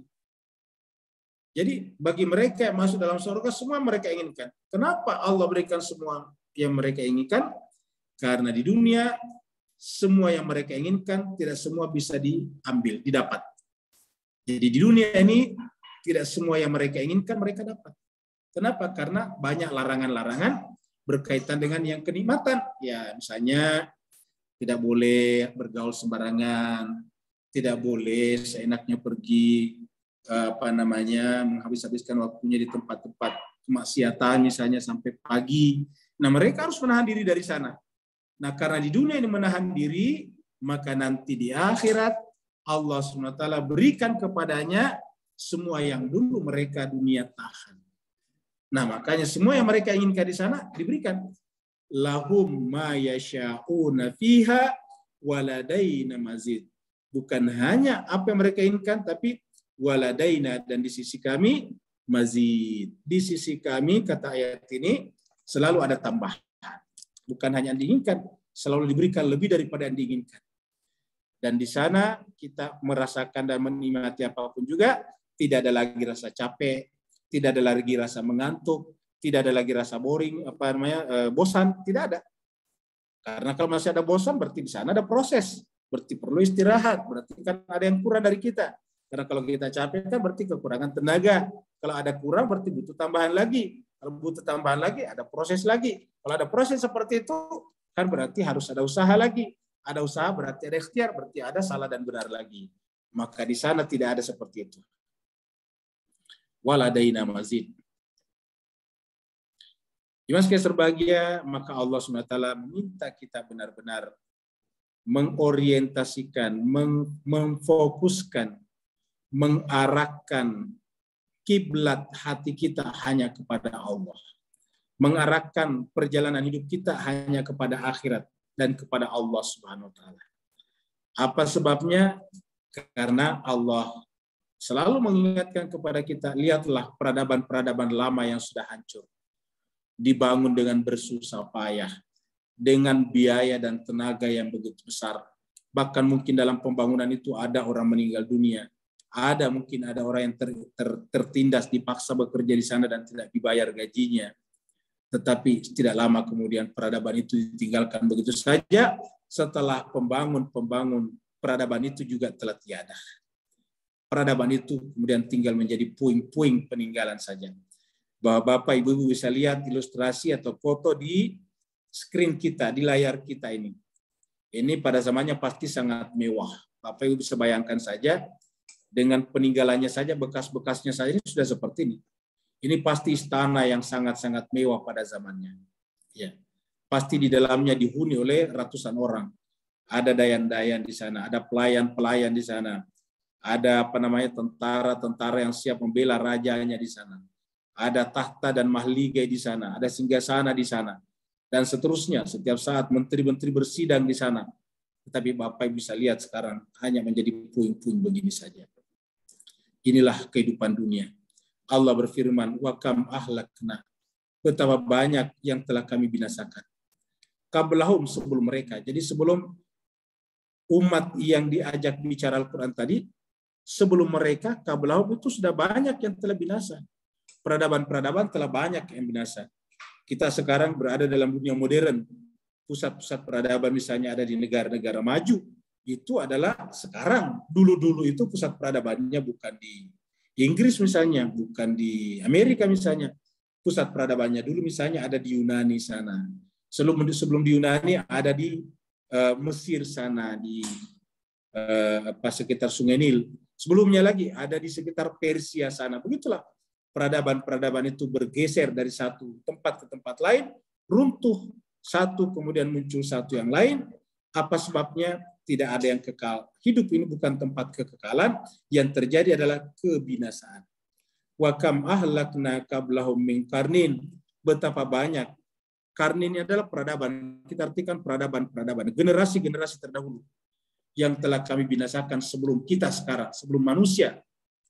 Jadi bagi mereka yang masuk dalam surga, semua mereka inginkan. Kenapa Allah berikan semua yang mereka inginkan? Karena di dunia, semua yang mereka inginkan, tidak semua bisa diambil, didapat. Jadi di dunia ini tidak semua yang mereka inginkan mereka dapat. Kenapa? Karena banyak larangan-larangan berkaitan dengan yang kenikmatan. Ya, misalnya tidak boleh bergaul sembarangan, tidak boleh seenaknya pergi apa namanya menghabis-habiskan waktunya di tempat-tempat kemaksiatan misalnya sampai pagi. Nah, mereka harus menahan diri dari sana. Nah, karena di dunia ini menahan diri, maka nanti di akhirat Allah subhanahu wa taala berikan kepadanya semua yang dulu mereka dunia tahan. Nah, makanya semua yang mereka inginkan di sana diberikan. Lahum ma yasha'una fiha waladaina mazid. Bukan hanya apa yang mereka inginkan, tapi waladaina, dan di sisi kami mazid. Di sisi kami, kata ayat ini, selalu ada tambahan. Bukan hanya yang diinginkan, selalu diberikan lebih daripada yang diinginkan. Dan di sana kita merasakan dan menikmati apapun juga, tidak ada lagi rasa capek, tidak ada lagi rasa mengantuk, tidak ada lagi rasa boring, apa namanya, e, bosan, tidak ada. Karena kalau masih ada bosan, berarti di sana ada proses, berarti perlu istirahat, berarti kan ada yang kurang dari kita. Karena kalau kita capek kan berarti kekurangan tenaga. Kalau ada kurang berarti butuh tambahan lagi. Kalau butuh tambahan lagi, ada proses lagi. Kalau ada proses seperti itu, kan berarti harus ada usaha lagi. Ada usaha berarti ada ikhtiar, berarti ada salah dan benar lagi. Maka di sana tidak ada seperti itu. Waladaina mazid. Dimas sekalian berbahagia, maka Allah subhanahu wa taala meminta kita benar-benar mengorientasikan, meng memfokuskan, mengarahkan kiblat hati kita hanya kepada Allah. Mengarahkan perjalanan hidup kita hanya kepada akhirat dan kepada Allah Subhanahu wa taala. Apa sebabnya? Karena Allah selalu mengingatkan kepada kita, lihatlah peradaban-peradaban lama yang sudah hancur. Dibangun dengan bersusah payah, dengan biaya dan tenaga yang begitu besar. Bahkan mungkin dalam pembangunan itu ada orang meninggal dunia. Ada mungkin ada orang yang ter, ter, tertindas, dipaksa bekerja di sana dan tidak dibayar gajinya. Tetapi tidak lama kemudian peradaban itu ditinggalkan begitu saja. Setelah pembangun-pembangun, peradaban itu juga telah tiada. Peradaban itu kemudian tinggal menjadi puing-puing peninggalan saja. Bahwa Bapak Ibu bisa lihat ilustrasi atau foto di screen kita, di layar kita ini. Ini pada zamannya pasti sangat mewah. Bapak Ibu bisa bayangkan saja, dengan peninggalannya saja, bekas-bekasnya saja ini sudah seperti ini. Ini pasti istana yang sangat-sangat mewah pada zamannya. Ya, pasti di dalamnya dihuni oleh ratusan orang. Ada dayan-dayan di sana, ada pelayan-pelayan di sana, ada apa namanya tentara-tentara yang siap membela rajanya di sana. Ada tahta dan mahligai di sana, ada singgasana di sana, dan seterusnya. Setiap saat menteri-menteri bersidang di sana. Tetapi Bapak bisa lihat sekarang hanya menjadi puing-puing begini saja. Inilah kehidupan dunia. Allah berfirman, wa kam ahlakna, betapa banyak yang telah kami binasakan. Qablahum, sebelum mereka. Jadi sebelum umat yang diajak bicara Al-Quran tadi, sebelum mereka, qablahum itu sudah banyak yang telah binasa. Peradaban-peradaban telah banyak yang binasa. Kita sekarang berada dalam dunia modern. Pusat-pusat peradaban misalnya ada di negara-negara maju. Itu adalah sekarang. Dulu-dulu itu pusat peradabannya bukan di Inggris misalnya, bukan di Amerika misalnya. Pusat peradabannya dulu misalnya ada di Yunani sana. Sebelum sebelum di Yunani ada di uh, Mesir sana, di uh, apa sekitar Sungai Nil. Sebelumnya lagi ada di sekitar Persia sana. Begitulah peradaban-peradaban itu bergeser dari satu tempat ke tempat lain, runtuh satu kemudian muncul satu yang lain. Apa sebabnya? Tidak ada yang kekal. Hidup ini bukan tempat kekekalan, yang terjadi adalah kebinasaan. Wa kam ahlakna qablahum min qarnin, betapa banyak. Qarnin ini adalah peradaban. Kita artikan peradaban-peradaban, generasi-generasi terdahulu yang telah kami binasakan sebelum kita sekarang, sebelum manusia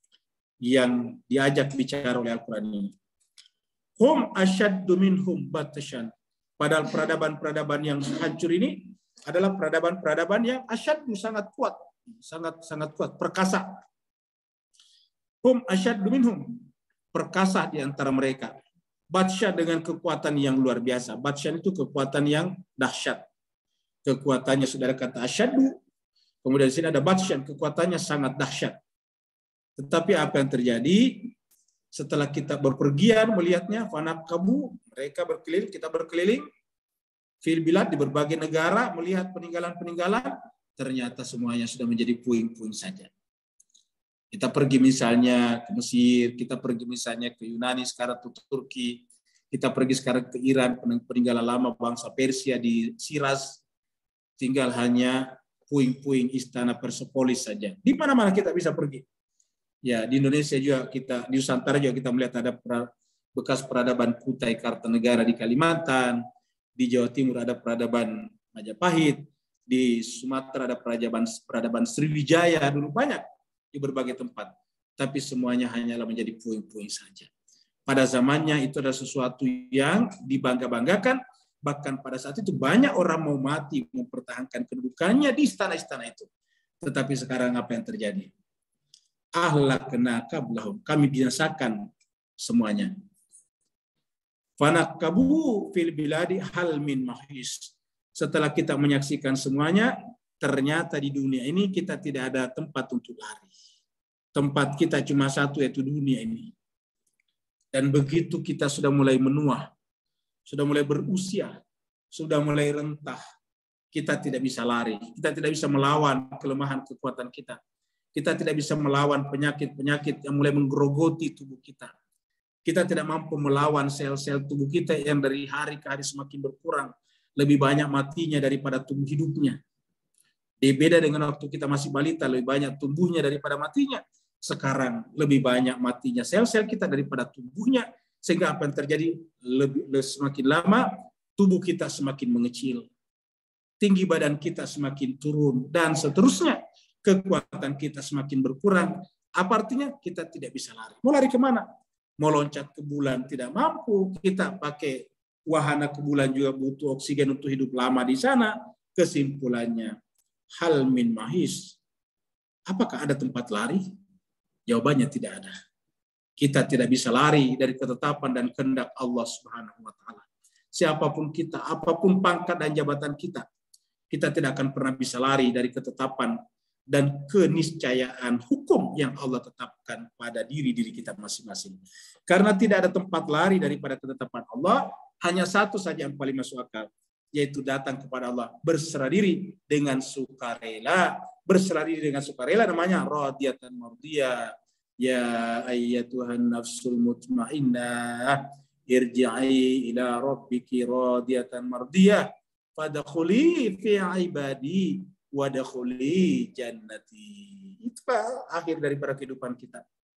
yang diajak bicara oleh Al-Quran ini. Hum asyaddu minhum batashan. Padahal peradaban-peradaban yang hancur ini adalah peradaban-peradaban yang asyaddu, sangat kuat, sangat sangat kuat, perkasa. Hum asyaddu minhum, perkasa di antara mereka. Batsha dengan kekuatan yang luar biasa. Batsha itu kekuatan yang dahsyat. Kekuatannya saudara kata asyaddu. Kemudian di sini ada batsha, kekuatannya sangat dahsyat. Tetapi apa yang terjadi setelah kita berpergian melihatnya, fanakabu, mereka berkeliling, kita berkeliling fil bilad, di berbagai negara, melihat peninggalan-peninggalan, ternyata semuanya sudah menjadi puing-puing saja. Kita pergi misalnya ke Mesir, kita pergi misalnya ke Yunani, sekarang ke Turki, kita pergi sekarang ke Iran, peninggalan lama bangsa Persia di Shiraz, tinggal hanya puing-puing istana Persepolis saja. Di mana-mana kita bisa pergi. Ya, di Indonesia juga kita, di Nusantara juga kita melihat ada bekas peradaban Kutai Kartanegara di Kalimantan, di Jawa Timur ada peradaban Majapahit, di Sumatera ada peradaban peradaban Sriwijaya, dulu banyak di berbagai tempat. Tapi semuanya hanyalah menjadi puing-puing saja. Pada zamannya itu adalah sesuatu yang dibangga-banggakan, bahkan pada saat itu banyak orang mau mati mempertahankan kedudukannya di istana-istana itu. Tetapi sekarang apa yang terjadi? Ahlakna qablahum, kami binasakan semuanya. Fanakabu fil biladi hal min mahis. Setelah kita menyaksikan semuanya, ternyata di dunia ini kita tidak ada tempat untuk lari. Tempat kita cuma satu, yaitu dunia ini. Dan begitu kita sudah mulai menua, sudah mulai berusia, sudah mulai rentah, kita tidak bisa lari, kita tidak bisa melawan kelemahan kekuatan kita. Kita tidak bisa melawan penyakit-penyakit yang mulai menggerogoti tubuh kita. Kita tidak mampu melawan sel-sel tubuh kita yang dari hari ke hari semakin berkurang. Lebih banyak matinya daripada tumbuh hidupnya. Beda dengan waktu kita masih balita, lebih banyak tumbuhnya daripada matinya. Sekarang lebih banyak matinya sel-sel kita daripada tumbuhnya. Sehingga apa yang terjadi? Lebih, semakin lama, tubuh kita semakin mengecil. Tinggi badan kita semakin turun. Dan seterusnya. Kekuatan kita semakin berkurang. Apa artinya? Kita tidak bisa lari. Mau lari kemana? Mau loncat ke bulan tidak mampu. Kita pakai wahana ke bulan juga butuh oksigen untuk hidup lama di sana. Kesimpulannya, hal min mahis. Apakah ada tempat lari? Jawabannya tidak ada. Kita tidak bisa lari dari ketetapan dan kehendak Allah Subhanahu wa taala. Siapapun kita, apapun pangkat dan jabatan kita, kita tidak akan pernah bisa lari dari ketetapan dan keniscayaan hukum yang Allah tetapkan pada diri-diri kita masing-masing. Karena tidak ada tempat lari daripada ketetapan Allah, hanya satu saja yang paling masuk akal, yaitu datang kepada Allah, berserah diri dengan sukarela. Berserah diri dengan sukarela namanya radiyatan mardiyah. Ya ayyatuhan nafsul mutmainnah, irji'i ila rabbiki radiyatan mardiyah, fadkhuli fi ibadi wadakhuli jannati. Itu akhir daripada kehidupan kita.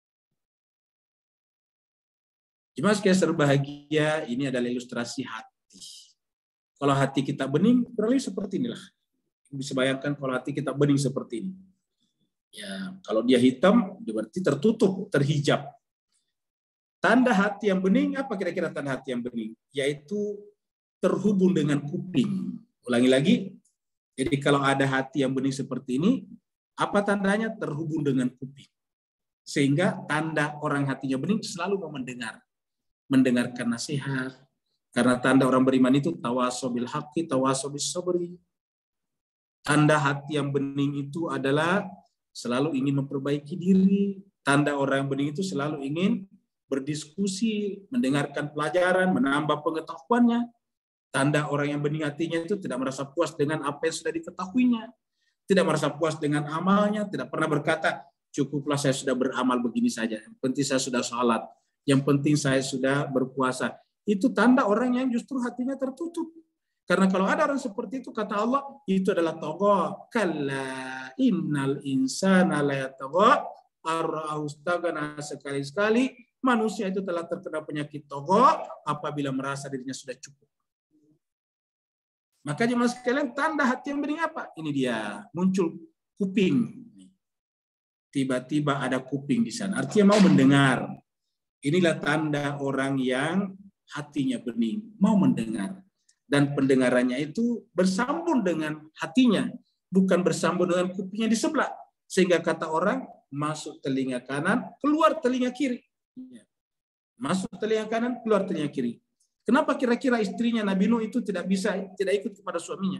Jemaah sekalian berbahagia, ini adalah ilustrasi hati. Kalau hati kita bening, kurang lebih seperti inilah. Bisa bayangkan kalau hati kita bening seperti ini. Ya, kalau dia hitam, berarti tertutup, terhijab. Tanda hati yang bening, apa kira-kira tanda hati yang bening? Yaitu terhubung dengan kuping. Ulangi lagi. Jadi kalau ada hati yang bening seperti ini, apa tandanya? Terhubung dengan kuping. Sehingga tanda orang hatinya bening selalu mau mendengar. Mendengarkan nasihat. Karena tanda orang beriman itu tawasaw bil haqqi, tawasaw bis sabri. Tanda hati yang bening itu adalah selalu ingin memperbaiki diri. Tanda orang yang bening itu selalu ingin berdiskusi, mendengarkan pelajaran, menambah pengetahuannya. Tanda orang yang bening hatinya itu tidak merasa puas dengan apa yang sudah diketahuinya. Tidak merasa puas dengan amalnya. Tidak pernah berkata, cukuplah saya sudah beramal begini saja. Yang penting saya sudah sholat. Yang penting saya sudah berpuasa. Itu tanda orang yang justru hatinya tertutup. Karena kalau ada orang seperti itu, kata Allah, itu adalah tagha. Kalla innal insana la yatagha ar-ra'ahu istaghna. Sekali-sekali manusia itu telah terkena penyakit tagha apabila merasa dirinya sudah cukup. Maka jemaah sekalian, tanda hati yang bening apa? Ini dia, muncul kuping. tiba-tiba ada kuping di sana. Artinya mau mendengar. Inilah tanda orang yang hatinya bening, mau mendengar. Dan pendengarannya itu bersambung dengan hatinya, bukan bersambung dengan kupingnya di sebelah. Sehingga kata orang, masuk telinga kanan, keluar telinga kiri. Masuk telinga kanan, keluar telinga kiri. Kenapa kira-kira istrinya Nabi Nuh itu tidak bisa, tidak ikut kepada suaminya?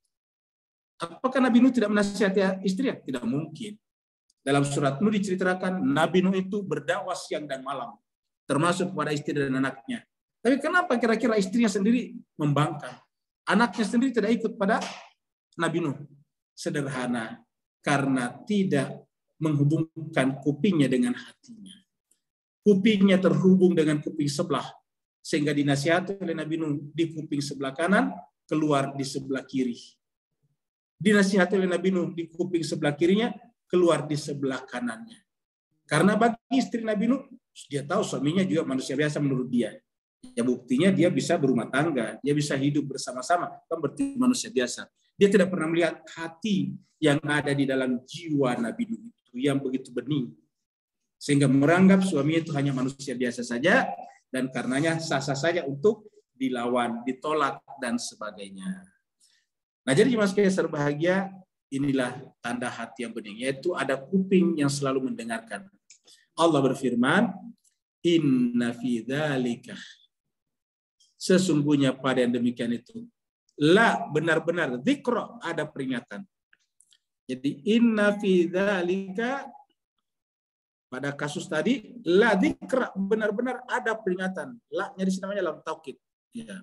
Apakah Nabi Nuh tidak menasihati istrinya? Tidak mungkin. Dalam surat Nuh diceritakan, Nabi Nuh itu berdakwah siang dan malam, termasuk kepada istri dan anaknya. Tapi kenapa kira-kira istrinya sendiri membangkang? Anaknya sendiri tidak ikut pada Nabi Nuh. Sederhana, karena tidak menghubungkan kupingnya dengan hatinya. Kupingnya terhubung dengan kuping sebelah, sehingga dinasihati oleh Nabi Nuh di kuping sebelah kanan, keluar di sebelah kiri. Dinasihati oleh Nabi Nuh di kuping sebelah kirinya, keluar di sebelah kanannya. Karena bagi istri Nabi Nuh, dia tahu suaminya juga manusia biasa menurut dia. Ya buktinya dia bisa berumah tangga, dia bisa hidup bersama-sama, kan berarti manusia biasa. Dia tidak pernah melihat hati yang ada di dalam jiwa Nabi Nuh itu yang begitu bening, sehingga menganggap suaminya itu hanya manusia biasa saja, dan karenanya sah-sah saja untuk dilawan, ditolak, dan sebagainya. Nah, jadi jemaah sekalian berbahagia, inilah tanda hati yang bening, yaitu ada kuping yang selalu mendengarkan. Allah berfirman, inna fi dzalika, sesungguhnya pada yang demikian itu, la, benar-benar, dzikra, ada peringatan. Jadi inna fi dzalika, pada kasus tadi, la dzikra, benar-benar ada peringatan. La-nya di sini namanya lam taukid. Ya.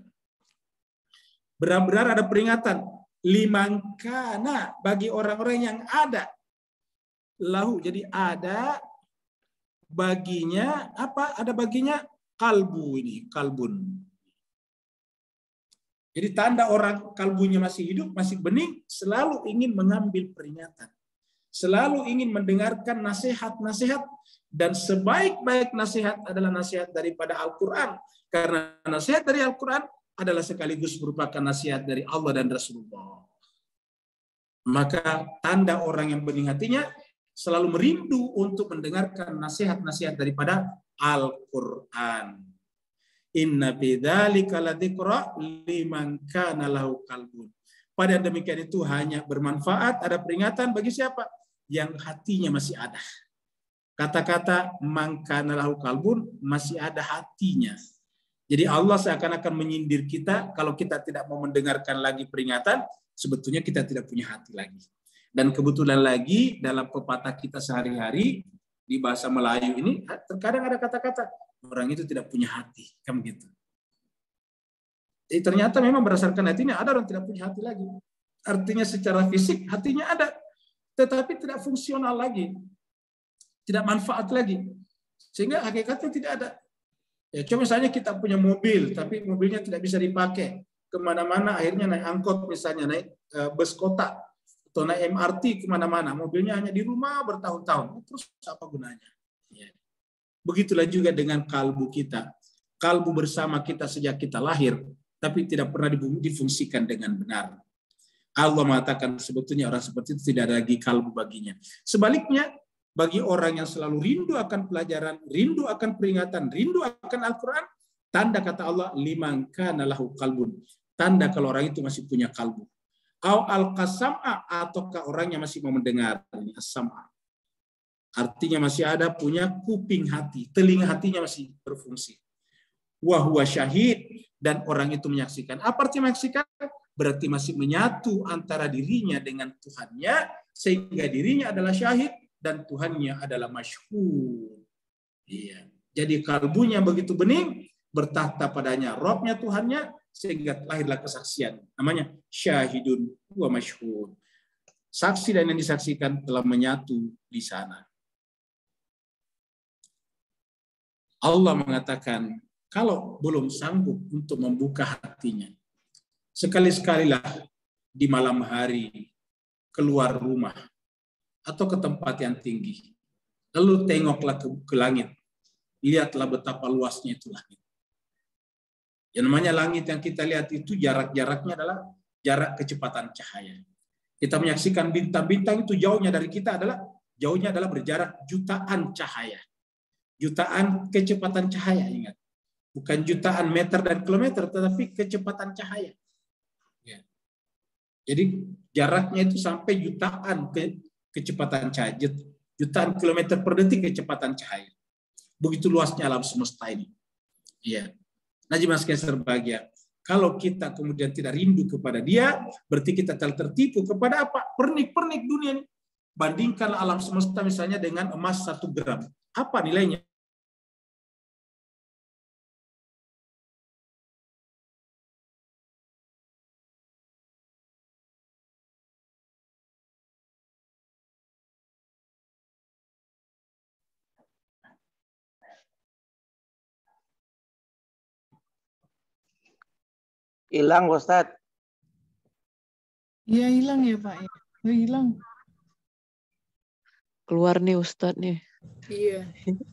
Benar-benar ada peringatan. Liman kana, bagi orang-orang yang ada. Lahu, jadi ada baginya, apa? Ada baginya kalbu ini, kalbun. Jadi tanda orang kalbunya masih hidup, masih bening, selalu ingin mengambil peringatan. Selalu ingin mendengarkan nasihat-nasihat. Dan sebaik-baik nasihat adalah nasihat daripada Al-Quran. Karena nasihat dari Al-Quran adalah sekaligus merupakan nasihat dari Allah dan Rasulullah. Maka tanda orang yang bening hatinya selalu merindu untuk mendengarkan nasihat-nasihat daripada Al-Quran. Inna fi dzalika ladzikra liman kana lahu qalbun. Pada demikian itu hanya bermanfaat, ada peringatan bagi siapa? Yang hatinya masih ada. Kata-kata man kana lahu qalbun, masih ada hatinya. Jadi Allah seakan-akan menyindir kita kalau kita tidak mau mendengarkan lagi peringatan, sebetulnya kita tidak punya hati lagi. Dan kebetulan lagi dalam pepatah kita sehari-hari di bahasa Melayu ini terkadang ada kata-kata orang itu tidak punya hati, kan begitu. Jadi ternyata memang berdasarkan hatinya ada orang tidak punya hati lagi. Artinya secara fisik hatinya ada, tetapi tidak fungsional lagi, tidak manfaat lagi, sehingga hakikatnya tidak ada. Ya, cuma misalnya kita punya mobil, tapi mobilnya tidak bisa dipakai kemana-mana, akhirnya naik angkot misalnya, naik uh, bus kota, atau naik M R T kemana-mana, mobilnya hanya di rumah bertahun-tahun, terus apa gunanya? Ya. Begitulah juga dengan kalbu kita. Kalbu bersama kita sejak kita lahir, tapi tidak pernah difungsikan dengan benar. Allah mengatakan sebetulnya orang seperti itu tidak ada lagi kalbu baginya. Sebaliknya, bagi orang yang selalu rindu akan pelajaran, rindu akan peringatan, rindu akan Al-Quran, tanda kata Allah, liman kana lahu qalbun. Tanda kalau orang itu masih punya kalbu. Au al-qasam'a, ataukah orangnya masih mau mendengar. Ini as-sam'a. Artinya masih ada punya kuping hati, telinga hatinya masih berfungsi. Wa huwa syahid, dan orang itu menyaksikan. Apa artinya menyaksikan? Berarti masih menyatu antara dirinya dengan Tuhannya, sehingga dirinya adalah syahid dan Tuhannya adalah masyhur. Iya. Jadi kalbunya begitu bening, bertahta padanya Robnya Tuhannya, sehingga lahirlah kesaksian. Namanya syahidun wa masyhur. Saksi dan yang disaksikan telah menyatu di sana. Allah mengatakan, kalau belum sanggup untuk membuka hatinya, sekali-sekalilah di malam hari keluar rumah atau ke tempat yang tinggi. Lalu tengoklah ke, ke langit. Lihatlah betapa luasnya itu langit. Yang namanya langit yang kita lihat itu jarak-jaraknya adalah jarak kecepatan cahaya. Kita menyaksikan bintang-bintang itu jauhnya dari kita adalah Jauhnya adalah berjarak jutaan cahaya. Jutaan kecepatan cahaya, ingat. Bukan jutaan meter dan kilometer, tetapi kecepatan cahaya. Ya. Jadi jaraknya itu sampai jutaan ke kecepatan cahaya, jutaan kilometer per detik kecepatan cahaya. Begitu luasnya alam semesta ini. Iya. Najib Mas berbahagia. Kalau kita kemudian tidak rindu kepada dia, berarti kita telah tertipu kepada apa? Pernik-pernik dunia ini. Bandingkan alam semesta misalnya dengan emas satu gram. Apa nilainya? Hilang, Ustadz. Iya hilang ya Pak. Ya hilang. Keluar nih Ustadz nih. Iya.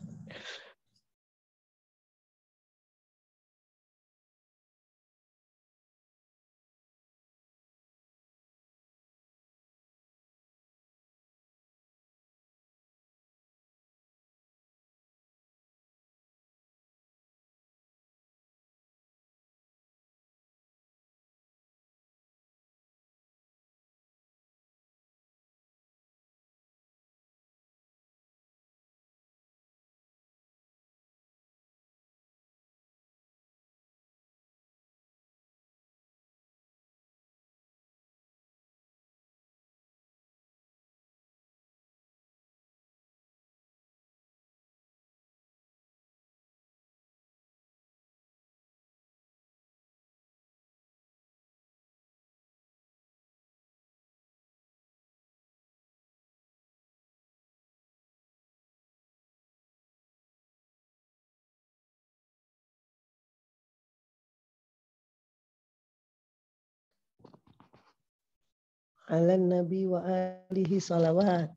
Ala Nabi wa alihi salawat.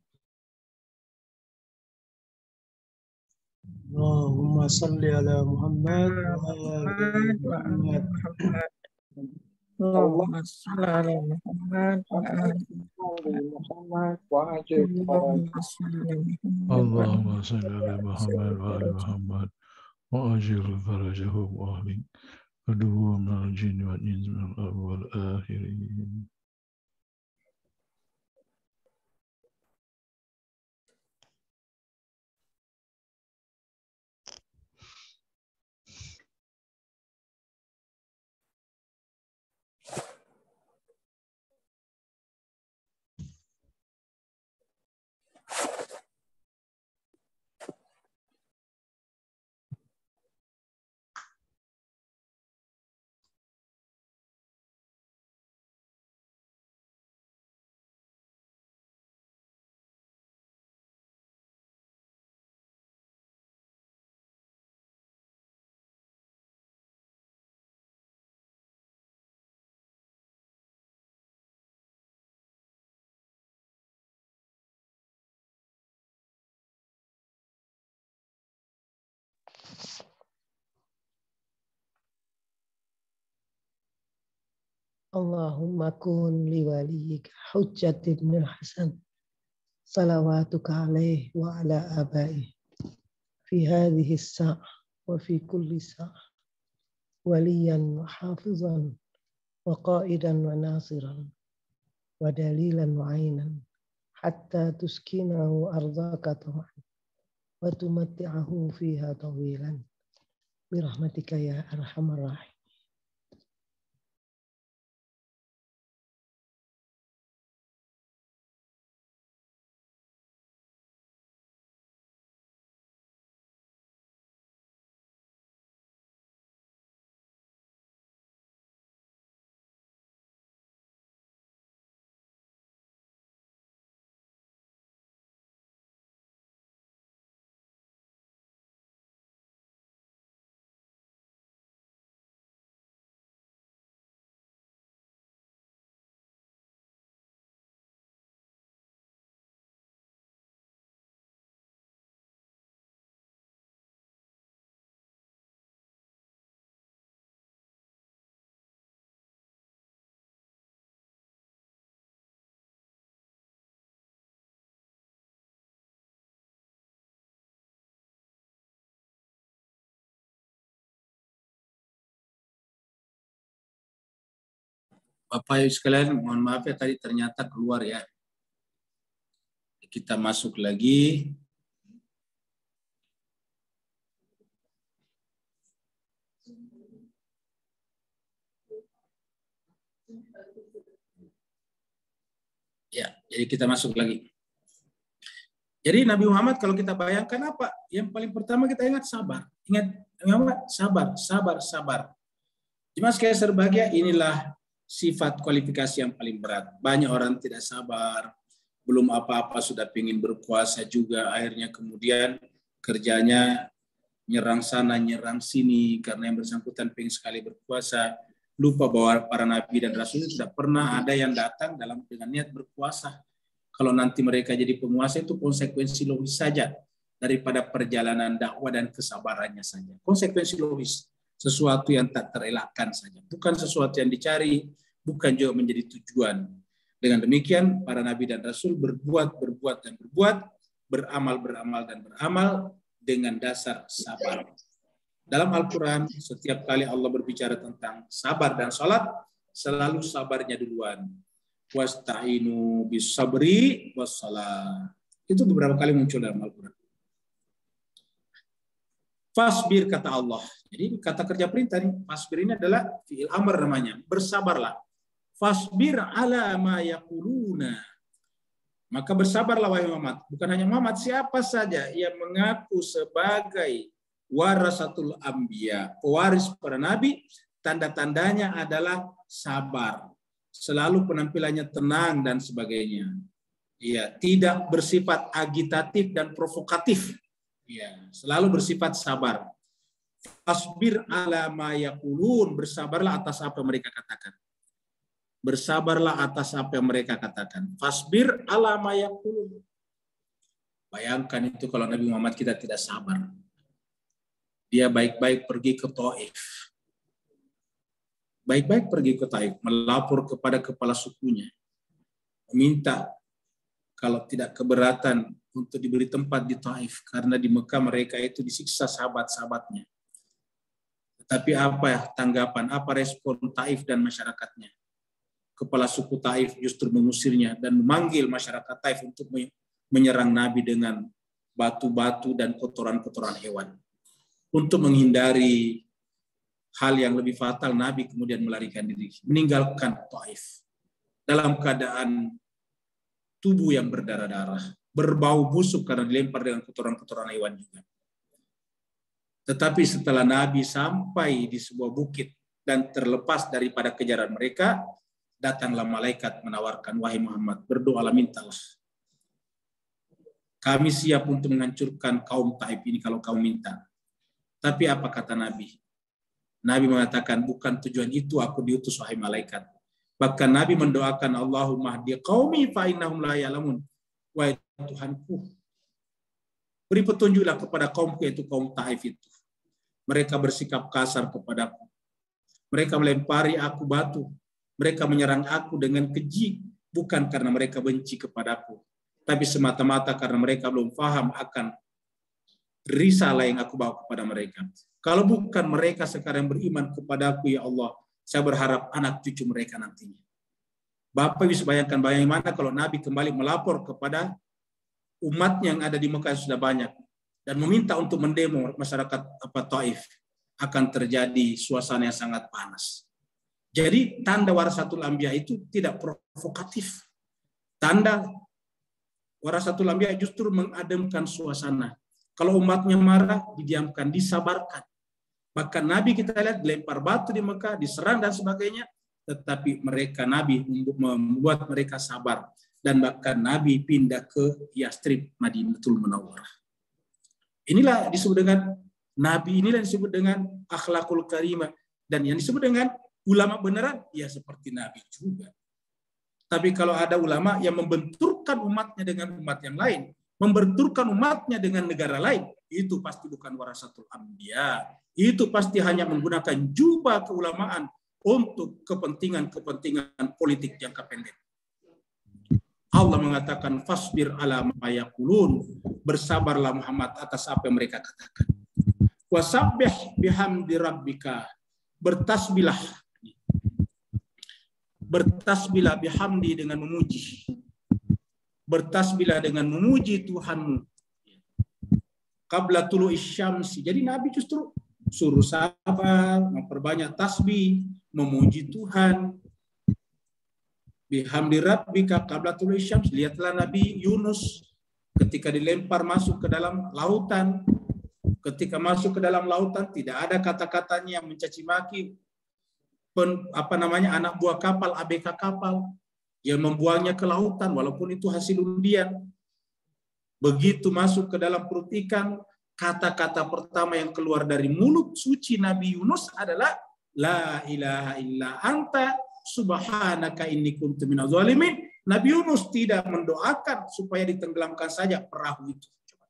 Allahumma salli ala Muhammad wa ali Muhammad. Allahumma shalli ala Muhammad wa ali Muhammad wa ajil Allahumma salli ala Muhammad wa ali Muhammad wa ajil farajahum wa ahli aduhu minal jinni wal insi minal awwal akhirin. Allahumma kun liwaliyika Hujjat ibn Hasan salawatuka alaih wa ala abaih fi hadhihi as-sa'ah wa fi kulli sa'ah waliyan wa hafizan wa qa'idan wa nasiran wa dalilan wa ainan hatta tuskinahu ardaka taw'an wa tumatti'ahu fiha tawilan birahmatika ya arhamar rahim. Bapak Ibu sekalian, mohon maaf ya tadi ternyata keluar ya. Kita masuk lagi. Ya, jadi kita masuk lagi. Jadi Nabi Muhammad kalau kita bayangkan apa? Yang paling pertama kita ingat sabar. Ingat Nabi Muhammad sabar, sabar, sabar. Cuma sekali serbahagia, inilah sifat kualifikasi yang paling berat. Banyak orang tidak sabar, belum apa-apa sudah ingin berkuasa juga, akhirnya kemudian kerjanya nyerang sana, nyerang sini, karena yang bersangkutan pengen sekali berkuasa. Lupa bahwa para nabi dan rasul tidak pernah ada yang datang dalam dengan niat berkuasa. Kalau nanti mereka jadi penguasa itu konsekuensi logis saja daripada perjalanan dakwah dan kesabarannya saja. Konsekuensi logis, sesuatu yang tak terelakkan saja, bukan sesuatu yang dicari, bukan juga menjadi tujuan. Dengan demikian para nabi dan rasul berbuat, berbuat dan berbuat, beramal, beramal dan beramal dengan dasar sabar. Dalam Al-Quran, setiap kali Allah berbicara tentang sabar dan sholat, selalu sabarnya duluan. Wasta'inu bis sabri was shalah. Itu beberapa kali muncul dalam Al-Quran. Fasbir kata Allah. Jadi kata kerja perintah ini, fasbir ini adalah fi'il amr namanya. Bersabarlah. Fasbir ala ma yaquluna. Maka bersabarlah wahai Muhammad. Bukan hanya Muhammad, siapa saja yang mengaku sebagai warasatul anbiya, pewaris para nabi, tanda-tandanya adalah sabar. Selalu penampilannya tenang dan sebagainya. Ya, tidak bersifat agitatif dan provokatif. Ya, selalu bersifat sabar. Fasbir ala ma yaqulun, bersabarlah atas apa yang mereka katakan. Bersabarlah atas apa yang mereka katakan. Fasbir ala ma yaqulun. Bayangkan itu kalau Nabi Muhammad kita tidak sabar. Dia baik-baik pergi ke Taif. Baik-baik pergi ke Taif, melapor kepada kepala sukunya. Meminta kalau tidak keberatan untuk diberi tempat di Taif, karena di Mekah mereka itu disiksa sahabat-sahabatnya. Tetapi apa ya tanggapan, apa respon Taif dan masyarakatnya? Kepala suku Taif justru mengusirnya dan memanggil masyarakat Taif untuk menyerang Nabi dengan batu-batu dan kotoran-kotoran hewan. Untuk menghindari hal yang lebih fatal, Nabi kemudian melarikan diri, meninggalkan Taif dalam keadaan tubuh yang berdarah-darah, berbau busuk karena dilempar dengan kotoran-kotoran hewan juga. Tetapi setelah Nabi sampai di sebuah bukit dan terlepas daripada kejaran mereka, datanglah malaikat menawarkan, wahai Muhammad, berdoalah, mintalah. Kami siap untuk menghancurkan kaum Taif ini kalau kau minta. Tapi apa kata Nabi? Nabi mengatakan, bukan tujuan itu aku diutus wahai malaikat. Bahkan Nabi mendoakan, Allahumma hdi qaumi fa innahum la ya'lamun. Wahai Tuhanku, beri petunjuklah kepada kaumku, yaitu kaum Taif itu. Mereka bersikap kasar kepadaku. Mereka melempari aku batu. Mereka menyerang aku dengan keji, bukan karena mereka benci kepadaku, tapi semata-mata karena mereka belum paham akan risalah yang aku bawa kepada mereka. Kalau bukan mereka sekarang beriman kepadaku, ya Allah, saya berharap anak cucu mereka nantinya. Bapak bisa bayangkan bagaimana kalau Nabi kembali melapor kepada umat yang ada di Mekah sudah banyak dan meminta untuk mendemo masyarakat apa Taif, akan terjadi suasana yang sangat panas. Jadi tanda warasatul anbiya itu tidak provokatif. Tanda warasatul anbiya justru mengademkan suasana. Kalau umatnya marah, didiamkan, disabarkan. Bahkan Nabi kita lihat dilempar batu di Mekah, diserang dan sebagainya, tetapi mereka Nabi membuat mereka sabar, dan bahkan Nabi pindah ke Yastrib, Madinatul Munawwarah. Inilah disebut dengan Nabi, inilah disebut dengan akhlakul karimah, dan yang disebut dengan ulama beneran, ya seperti Nabi juga. Tapi kalau ada ulama yang membenturkan umatnya dengan umat yang lain, membenturkan umatnya dengan negara lain, itu pasti bukan warasatul anbiya. Itu pasti hanya menggunakan jubah keulamaan untuk kepentingan-kepentingan politik jangka pendek. Allah mengatakan, fasbir ala ma yaqulun, bersabarlah Muhammad atas apa yang mereka katakan. Wasabbih bihamdi rabbika, bertasbihlah. bertasbihlah bihamdi dengan memuji. Bertasbihlah dengan memuji Tuhanmu. Qabla tulu'i syamsi. Jadi Nabi justru suruh sabar, memperbanyak tasbih, memuji Tuhan. Bihamdi rabbika qabla tulu'i syamsi. Lihatlah Nabi Yunus ketika dilempar masuk ke dalam lautan. Ketika masuk ke dalam lautan tidak ada kata-katanya yang mencaci maki pen, apa namanya anak buah kapal, A B K kapal yang membuangnya ke lautan walaupun itu hasil undian. Begitu masuk ke dalam perut ikan, kata-kata pertama yang keluar dari mulut suci Nabi Yunus adalah la ilaha illa anta subhanaka inni kuntu minadz zalimin. Nabi Yunus tidak mendoakan supaya ditenggelamkan saja perahu itu.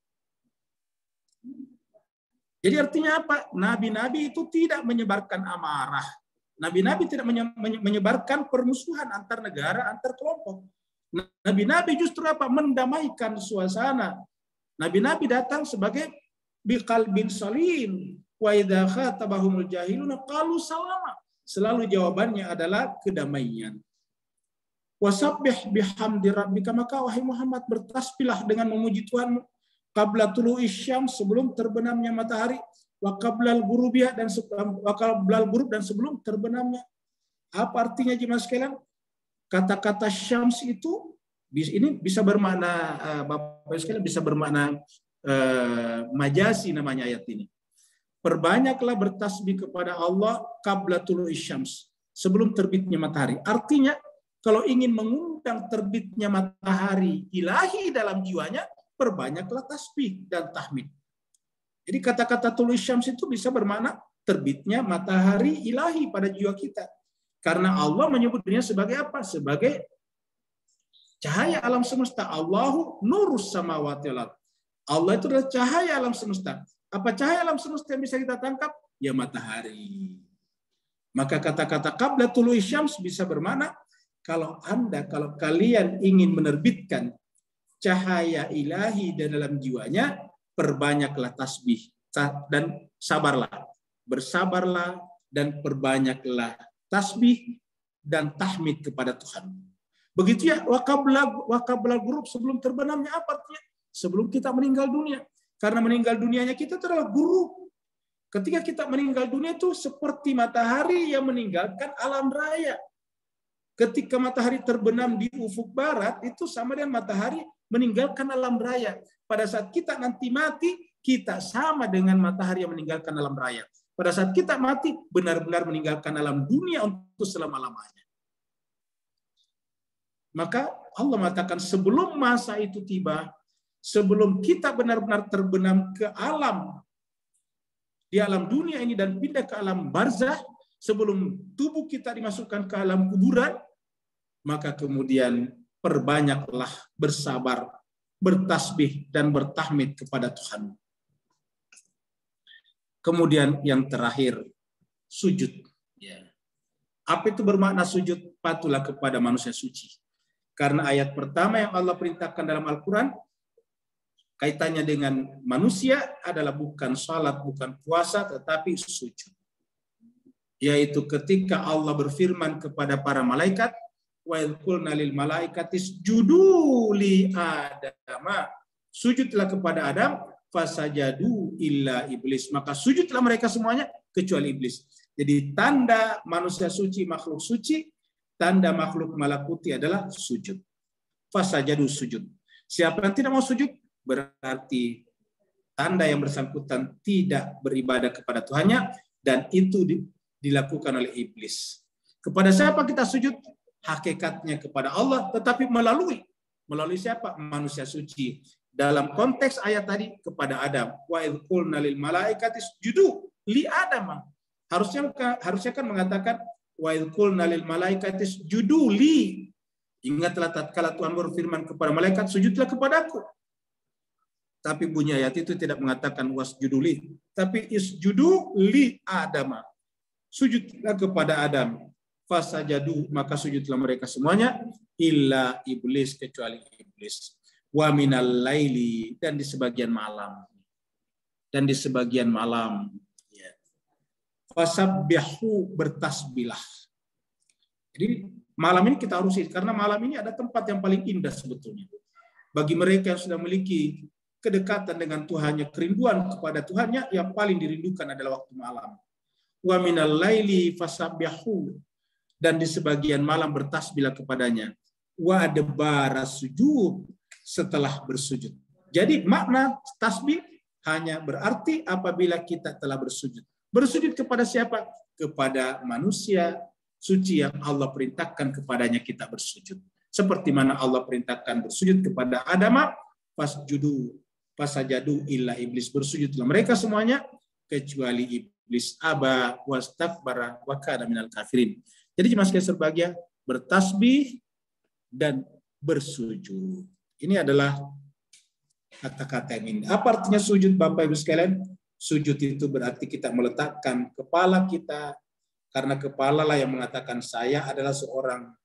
Jadi artinya apa? Nabi-nabi itu tidak menyebarkan amarah. Nabi-nabi tidak menyebarkan permusuhan antar negara, antar kelompok. Nabi-nabi justru apa? Mendamaikan suasana. Nabi-nabi datang sebagai biqalbin salim. Wa idza khatabahumul jahiluna qalu salama. Selalu jawabannya adalah kedamaian. Wasabbih bihamdi rabbika, maka wahai Muhammad bertasbihlah dengan memuji Tuhanmu qabla tulu'i syams, sebelum terbenamnya matahari, wa qablal ghurubiyah, dan wa qablal ghurub, dan sebelum terbenamnya. Apa artinya jemaah sekalian? Kata-kata syams itu ini bisa bermakna Bapak sekalian bisa bermakna uh, majasi namanya ayat ini. Perbanyaklah bertasbih kepada Allah qabla tulu'i syams, sebelum terbitnya matahari. Artinya kalau ingin mengundang terbitnya matahari ilahi dalam jiwanya, perbanyaklah tasbih dan tahmid. Jadi kata-kata tulu'i syams itu bisa bermakna terbitnya matahari ilahi pada jiwa kita. Karena Allah menyebutnya sebagai apa? Sebagai cahaya alam semesta. Allahu nurus samawati wal ardh. Allah itu adalah cahaya alam semesta. Apa cahaya alam semesta yang bisa kita tangkap? Ya matahari. Maka kata-kata qabla tulu'i syams bisa bermakna kalau Anda, kalau kalian ingin menerbitkan cahaya ilahi dan dalam jiwanya, perbanyaklah tasbih dan sabarlah. Bersabarlah dan perbanyaklah tasbih dan tahmid kepada Tuhan. Begitu ya, waqabla ghurub, sebelum terbenamnya apa artinya? Sebelum kita meninggal dunia. Karena meninggal dunianya kita itu adalah ghurub. Ketika kita meninggal dunia itu seperti matahari yang meninggalkan alam raya. Ketika matahari terbenam di ufuk barat, itu sama dengan matahari meninggalkan alam raya. Pada saat kita nanti mati, kita sama dengan matahari yang meninggalkan alam raya. Pada saat kita mati, benar-benar meninggalkan alam dunia untuk selama-lamanya. Maka Allah mengatakan sebelum masa itu tiba, sebelum kita benar-benar terbenam ke alam, di alam dunia ini dan pindah ke alam barzah, sebelum tubuh kita dimasukkan ke alam kuburan, maka kemudian perbanyaklah bersabar, bertasbih, dan bertahmid kepada Tuhan. Kemudian yang terakhir, sujud. Ya. Apa itu bermakna sujud? Patuhlah kepada manusia suci. Karena ayat pertama yang Allah perintahkan dalam Al-Quran, kaitannya dengan manusia adalah bukan salat, bukan puasa, tetapi sujud. Yaitu ketika Allah berfirman kepada para malaikat, wa idh qulna lil malaikati isjudu li adama, sujudlah kepada Adam, fasajadu illa iblis, maka sujudlah mereka semuanya kecuali iblis. Jadi tanda manusia suci, makhluk suci, tanda makhluk malakuti adalah sujud. Fasajadu, sujud. Siapa yang tidak mau sujud berarti tanda yang bersangkutan tidak beribadah kepada Tuhannya, dan itu dilakukan oleh iblis. Kepada siapa kita sujud? Hakikatnya kepada Allah, tetapi melalui melalui siapa? Manusia suci. Dalam konteks ayat tadi kepada Adam, wa idh qulna lil malaikati isjudu li Adam. Harusnya harusnya kan mengatakan wa idh qulna lil malaikati isjudu li. Ingatlah tatkala Tuhan berfirman kepada malaikat, sujudlah kepadaku. Tapi bunyi ayat itu tidak mengatakan wasjudu li, tapi isjudu li Adam. Sujudlah kepada Adam. Fasajadu, maka sujudlah mereka semuanya, illa iblis, kecuali iblis. Wa minal laili, dan di sebagian malam. Dan di sebagian malam. Ya. Fasabbihu, bertasbihlah. Jadi malam ini kita harus, karena malam ini ada tempat yang paling indah sebetulnya. Bagi mereka yang sudah memiliki kedekatan dengan Tuhannya, kerinduan kepada Tuhannya, yang paling dirindukan adalah waktu malam. Wa minal laili fasabbihu, dan di sebagian malam bertasbihlah kepadanya. Wa adbara sujud, setelah bersujud. Jadi makna tasbih hanya berarti apabila kita telah bersujud. Bersujud kepada siapa? Kepada manusia suci yang Allah perintahkan kepadanya kita bersujud. Seperti mana Allah perintahkan bersujud kepada Adam, fasjudu fasajadu illa iblis, bersujudlah mereka semuanya kecuali iblis, aba wastakbara wa kana minal kafirin. Jadi jemaah sekalian berbahagia, bertasbih dan bersujud. Ini adalah kata-kata yang indah. Apa artinya sujud, Bapak Ibu sekalian? Sujud itu berarti kita meletakkan kepala kita, karena kepala lah yang mengatakan saya adalah seorang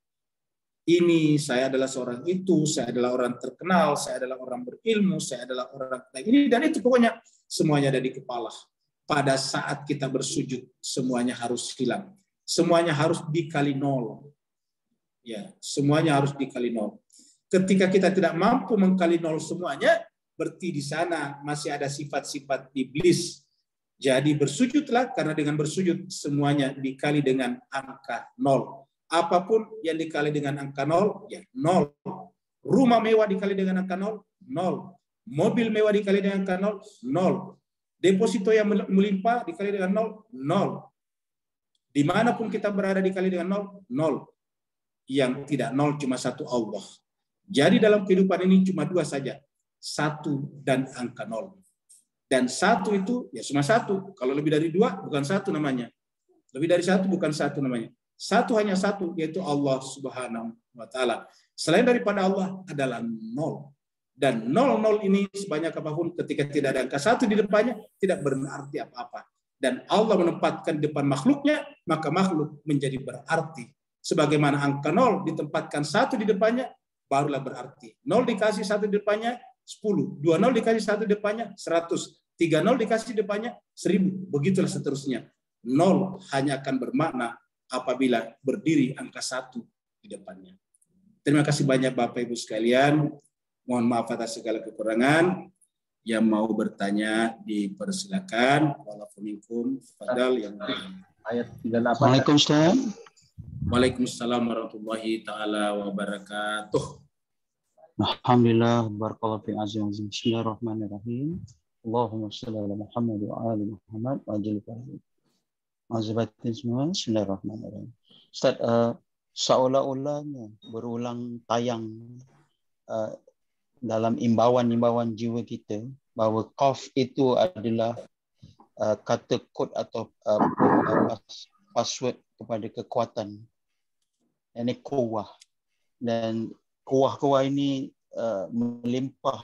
ini, saya adalah seorang itu, saya adalah orang terkenal, saya adalah orang berilmu, saya adalah orang ini dan itu, pokoknya semuanya ada di kepala. Pada saat kita bersujud, semuanya harus hilang. Semuanya harus dikali nol. Ya, semuanya harus dikali nol. Ketika kita tidak mampu mengkali nol semuanya, berarti di sana masih ada sifat-sifat iblis. Jadi bersujudlah, karena dengan bersujud semuanya dikali dengan angka nol. Apapun yang dikali dengan angka nol, ya nol. Rumah mewah dikali dengan angka nol, nol. Mobil mewah dikali dengan angka nol, nol. Deposito yang melimpah dikali dengan nol, nol. Dimanapun kita berada dikali dengan nol, nol. Yang tidak nol cuma satu, Allah. Jadi dalam kehidupan ini cuma dua saja, satu dan angka nol. Dan satu itu ya cuma satu. Kalau lebih dari dua bukan satu namanya. Lebih dari satu bukan satu namanya. Satu hanya satu, yaitu Allah Subhanahu wa Ta'ala. Selain daripada Allah adalah nol. Dan nol nol ini sebanyak apapun, ketika tidak ada angka satu di depannya, tidak berarti apa-apa. Dan Allah menempatkan di depan makhluknya, maka makhluk menjadi berarti. Sebagaimana angka nol ditempatkan satu di depannya, barulah berarti. Nol dikasih satu di depannya, sepuluh. Dua nol dikasih satu di depannya, seratus. Tiga nol dikasih di depannya, seribu. Begitulah seterusnya. Nol hanya akan bermakna apabila berdiri angka satu di depannya. Terima kasih banyak Bapak Ibu sekalian. Mohon maaf atas segala kekurangan. Yang mau bertanya dipersilakan. Waalaikumsalam. Fadal yang ayat tiga puluh delapan. Waalaikumsalam. Waalaikumsalam warahmatullahi taala wabarakatuh. Alhamdulillah, barakallahu fi azim azim. Bismillahirrahmanirrahim. Allahumma shalli ala Muhammad wa ali Muhammad wa ajil fardhu. Azabatin semua, bismillahirrahmanirrahim. Ustaz, uh, seolah-olahnya berulang tayang uh, dalam imbauan-imbauan jiwa kita bahawa qaf itu adalah uh, kata kod atau uh, uh, password kepada kekuatan. Ini kuwah. Dan kuwah-kuwah ini uh, melimpah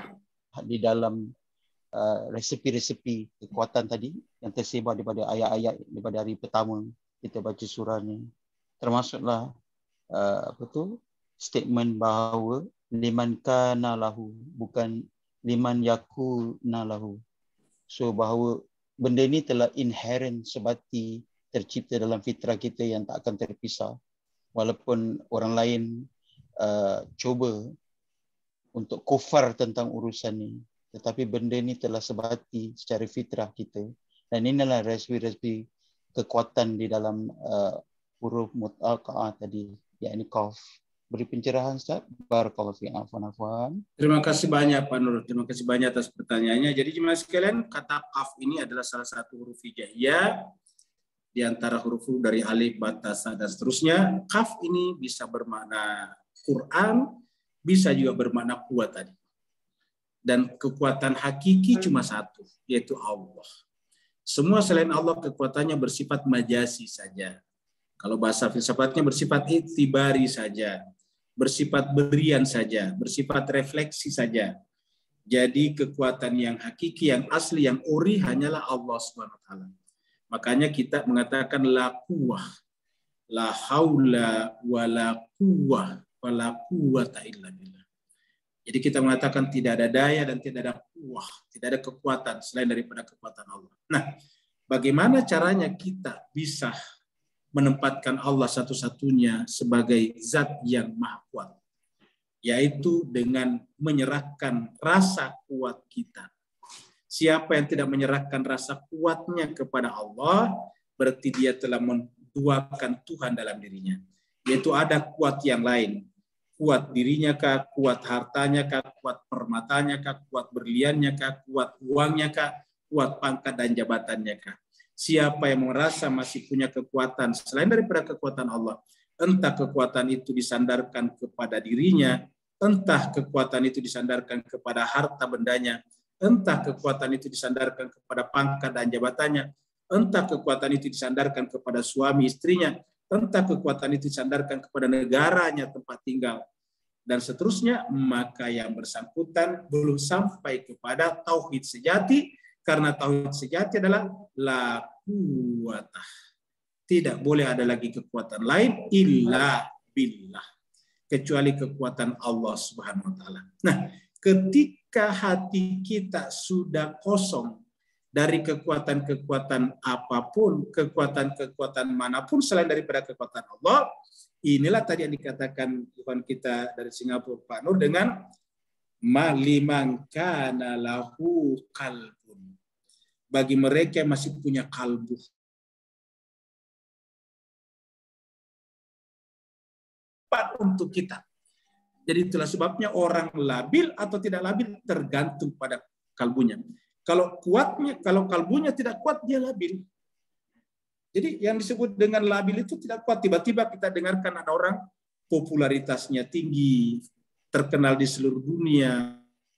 di dalam uh, resepi-resepi kekuatan tadi yang tersebar daripada ayat-ayat daripada hari pertama kita baca surah ni. Termasuklah uh, apa tu statement bahawa liman kana lahu, bukan liman yakuna lahu. So bahawa benda ni telah inherent, sebati, tercipta dalam fitrah kita yang tak akan terpisah. Walaupun orang lain uh, cuba untuk kufar tentang urusan ni, tetapi benda ni telah sebati secara fitrah kita. Dan inilah respi-respi kekuatan di dalam uh, huruf mutaqa'ah tadi, yakni qaf. Beri pencerahan Ustaz. Barakallahu fiik. Afwan-afwan. Terima kasih banyak Pak Nur. Terima kasih banyak atas pertanyaannya. Jadi jemaah sekalian, kata qaf ini adalah salah satu huruf hijaiyah di antara huruf-huruf dari alif, ba, ta, sa, dan seterusnya. Qaf ini bisa bermakna Quran, bisa juga bermakna kuat tadi. Dan kekuatan hakiki cuma satu, yaitu Allah. Semua selain Allah kekuatannya bersifat majasi saja. Kalau bahasa filsafatnya bersifat itibari saja, bersifat berian saja, bersifat refleksi saja. Jadi kekuatan yang hakiki, yang asli, yang ori hanyalah Allah subhanahu wa taala. Makanya kita mengatakan la quwwah, la haula wala quwwah wala quwwata illa billah. Jadi kita mengatakan tidak ada daya dan tidak ada kuwah, tidak ada kekuatan selain daripada kekuatan Allah. Nah, bagaimana caranya kita bisa menempatkan Allah satu-satunya sebagai zat yang maha kuat, yaitu dengan menyerahkan rasa kuat kita. Siapa yang tidak menyerahkan rasa kuatnya kepada Allah, berarti dia telah menduakan Tuhan dalam dirinya. Yaitu ada kuat yang lain. Kuat dirinya kah, kuat hartanya kah, kuat permatanya kah, kuat berliannya kah, kuat uangnya kah, kuat pangkat dan jabatannya kah. Siapa yang merasa masih punya kekuatan selain daripada kekuatan Allah, entah kekuatan itu disandarkan kepada dirinya, entah kekuatan itu disandarkan kepada harta bendanya, entah kekuatan itu disandarkan kepada pangkat dan jabatannya, entah kekuatan itu disandarkan kepada suami istrinya, entah kekuatan itu disandarkan kepada negaranya tempat tinggal, dan seterusnya, maka yang bersangkutan belum sampai kepada tauhid sejati, karena tauhid sejati adalah la quwwata. Tidak boleh ada lagi kekuatan lain illa billah, kecuali kekuatan Allah Subhanahu wa taala. Nah, ketika hati kita sudah kosong dari kekuatan-kekuatan apapun, kekuatan-kekuatan manapun selain daripada kekuatan Allah, inilah tadi yang dikatakan Tuhan kita dari Singapura, Pak Nur, dengan maliman kana lahu qalbun. Bagi mereka yang masih punya kalbu. Untuk kita. Jadi itulah sebabnya orang labil atau tidak labil tergantung pada kalbunya. Kalau kuatnya, kalau kalbunya tidak kuat, dia labil. Jadi yang disebut dengan labil itu tidak kuat. Tiba-tiba kita dengarkan ada orang popularitasnya tinggi, terkenal di seluruh dunia,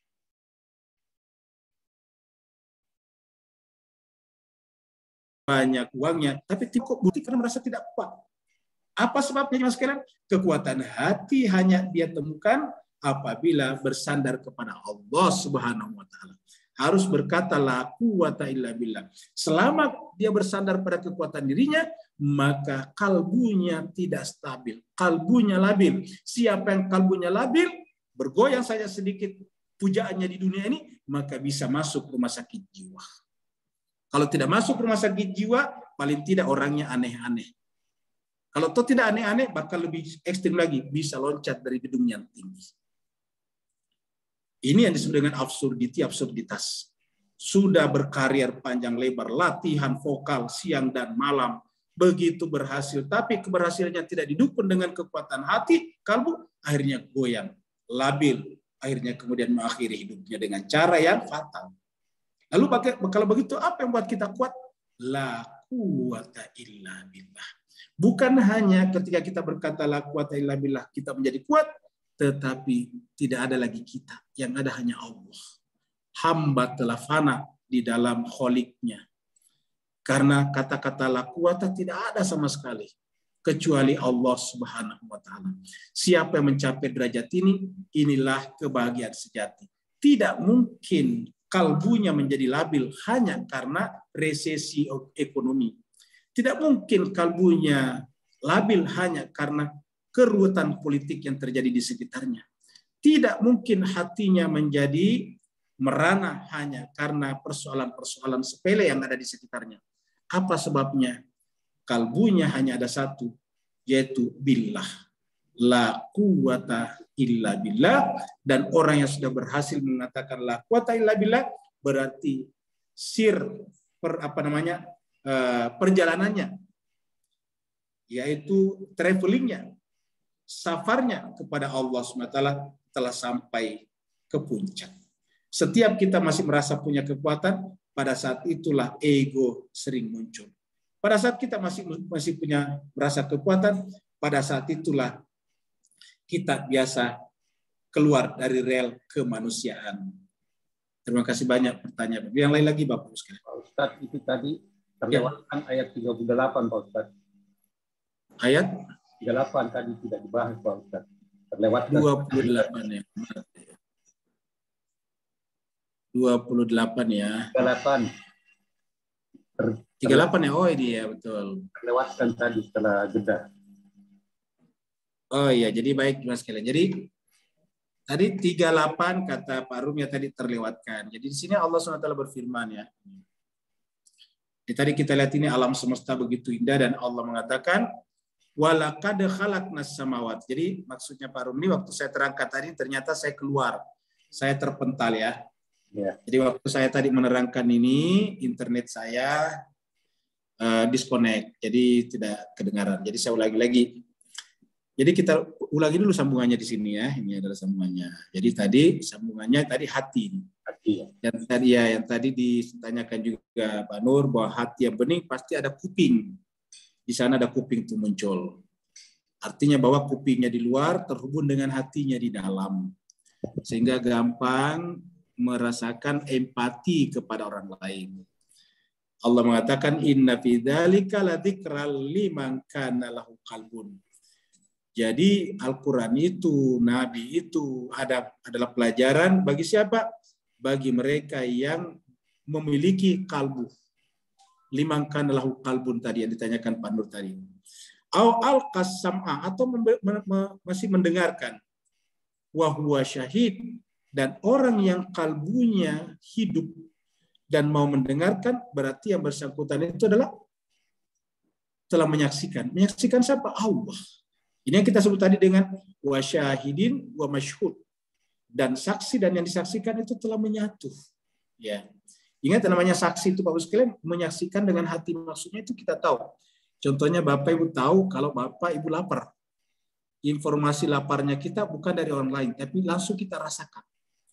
banyak uangnya, tapi kok bukti karena merasa tidak kuat. Apa sebabnya mas sekalian? Kekuatan hati hanya dia temukan apabila bersandar kepada Allah Subhanahu wa taala. Harus berkata la quwwata illa billah. Selama dia bersandar pada kekuatan dirinya, maka kalbunya tidak stabil, kalbunya labil. Siapa yang kalbunya labil, bergoyang saja sedikit pujaannya di dunia ini, maka bisa masuk rumah sakit jiwa. Kalau tidak masuk rumah sakit jiwa, paling tidak orangnya aneh-aneh. Kalau toh tidak aneh-aneh, bahkan lebih ekstrim lagi, bisa loncat dari gedung yang tinggi. Ini yang disebut dengan absurdity, absurditas. Sudah berkarir panjang lebar, latihan vokal siang dan malam, begitu berhasil, tapi keberhasilannya tidak didukung dengan kekuatan hati, kalbu, akhirnya goyang, labil, akhirnya kemudian mengakhiri hidupnya dengan cara yang fatal. Lalu kalau begitu apa yang buat kita kuat? La quwwata illa billah. Bukan hanya ketika kita berkata la quwwata illa billah kita menjadi kuat, tetapi tidak ada lagi kita, yang ada hanya Allah. Hamba telah fana di dalam kholiknya. Karena kata-kata la quwwata tidak ada sama sekali kecuali Allah Subhanahu wa taala. Siapa yang mencapai derajat ini, inilah kebahagiaan sejati. Tidak mungkin kalbunya menjadi labil hanya karena resesi ekonomi. Tidak mungkin kalbunya labil hanya karena keruwetan politik yang terjadi di sekitarnya. Tidak mungkin hatinya menjadi merana hanya karena persoalan-persoalan sepele yang ada di sekitarnya. Apa sebabnya? Kalbunya hanya ada satu, yaitu billah. La quwwata illa billah. Dan orang yang sudah berhasil mengatakan la quwwata illa billah, berarti sir per, apa namanya uh, perjalanannya, yaitu travelingnya, safarnya kepada Allah subhanahu wa taala telah sampai ke puncak. Setiap kita masih merasa punya kekuatan, pada saat itulah ego sering muncul. Pada saat kita masih masih punya merasa kekuatan, pada saat itulah kita biasa keluar dari rel kemanusiaan. Terima kasih banyak pertanyaan. Yang lain lagi Bapak sekalian. Pak Ustadz, itu tadi terlewatkan ya. Ayat tiga puluh delapan Pak Ustadz. Ayat tiga puluh delapan tadi tidak dibahas Pak Ustadz. Terlewatkan. dua puluh delapan ya. dua puluh delapan ya. tiga puluh delapan. Ter, tiga puluh delapan ya. Oh ini ya betul. Terlewatkan tadi setelah jeda. Oh iya, jadi baik Mas sekalian. Jadi tadi tiga puluh delapan kata Pak Rum ya tadi terlewatkan. Jadi di sini Allah subhanahu wa taala berfirman ya. Jadi tadi kita lihat ini alam semesta begitu indah dan Allah mengatakan walaqad khalaqnas samawati. Jadi maksudnya Pak Rumli waktu saya terangkan tadi ternyata saya keluar. Saya terpental ya. Ya. Jadi waktu saya tadi menerangkan ini internet saya uh, disconnect. Jadi tidak kedengaran. Jadi saya ulangi lagi. Jadi kita ulangi dulu sambungannya di sini ya. Ini adalah sambungannya. Jadi tadi sambungannya tadi hati. Hati. Yang tadi ya, yang tadi ditanyakan juga Pak Nur bahwa hati yang bening pasti ada kuping. Di sana ada kuping itu muncul. Artinya bahwa kupingnya di luar terhubung dengan hatinya di dalam. Sehingga gampang merasakan empati kepada orang lain. Allah mengatakan inna fi dzalika ladzikral liman kana lahu qalbun. Jadi Al-Qur'an itu, Nabi itu ada adalah pelajaran bagi siapa? Bagi mereka yang memiliki kalbu. Liman kana lahu qalbun tadi yang ditanyakan Pak Nur tadi. Au al-qasam'a atau masih mendengarkan. Wa huwa syahid, dan orang yang kalbunya hidup dan mau mendengarkan berarti yang bersangkutan itu adalah telah menyaksikan. Menyaksikan siapa? Allah. Ini yang kita sebut tadi dengan wa syahidin wa masyhud. Dan saksi dan yang disaksikan itu telah menyatu. Ya. Ingat namanya saksi itu Bapak sekalian, menyaksikan dengan hati, maksudnya itu kita tahu. Contohnya Bapak Ibu tahu kalau Bapak Ibu lapar. Informasi laparnya kita bukan dari orang lain, tapi langsung kita rasakan.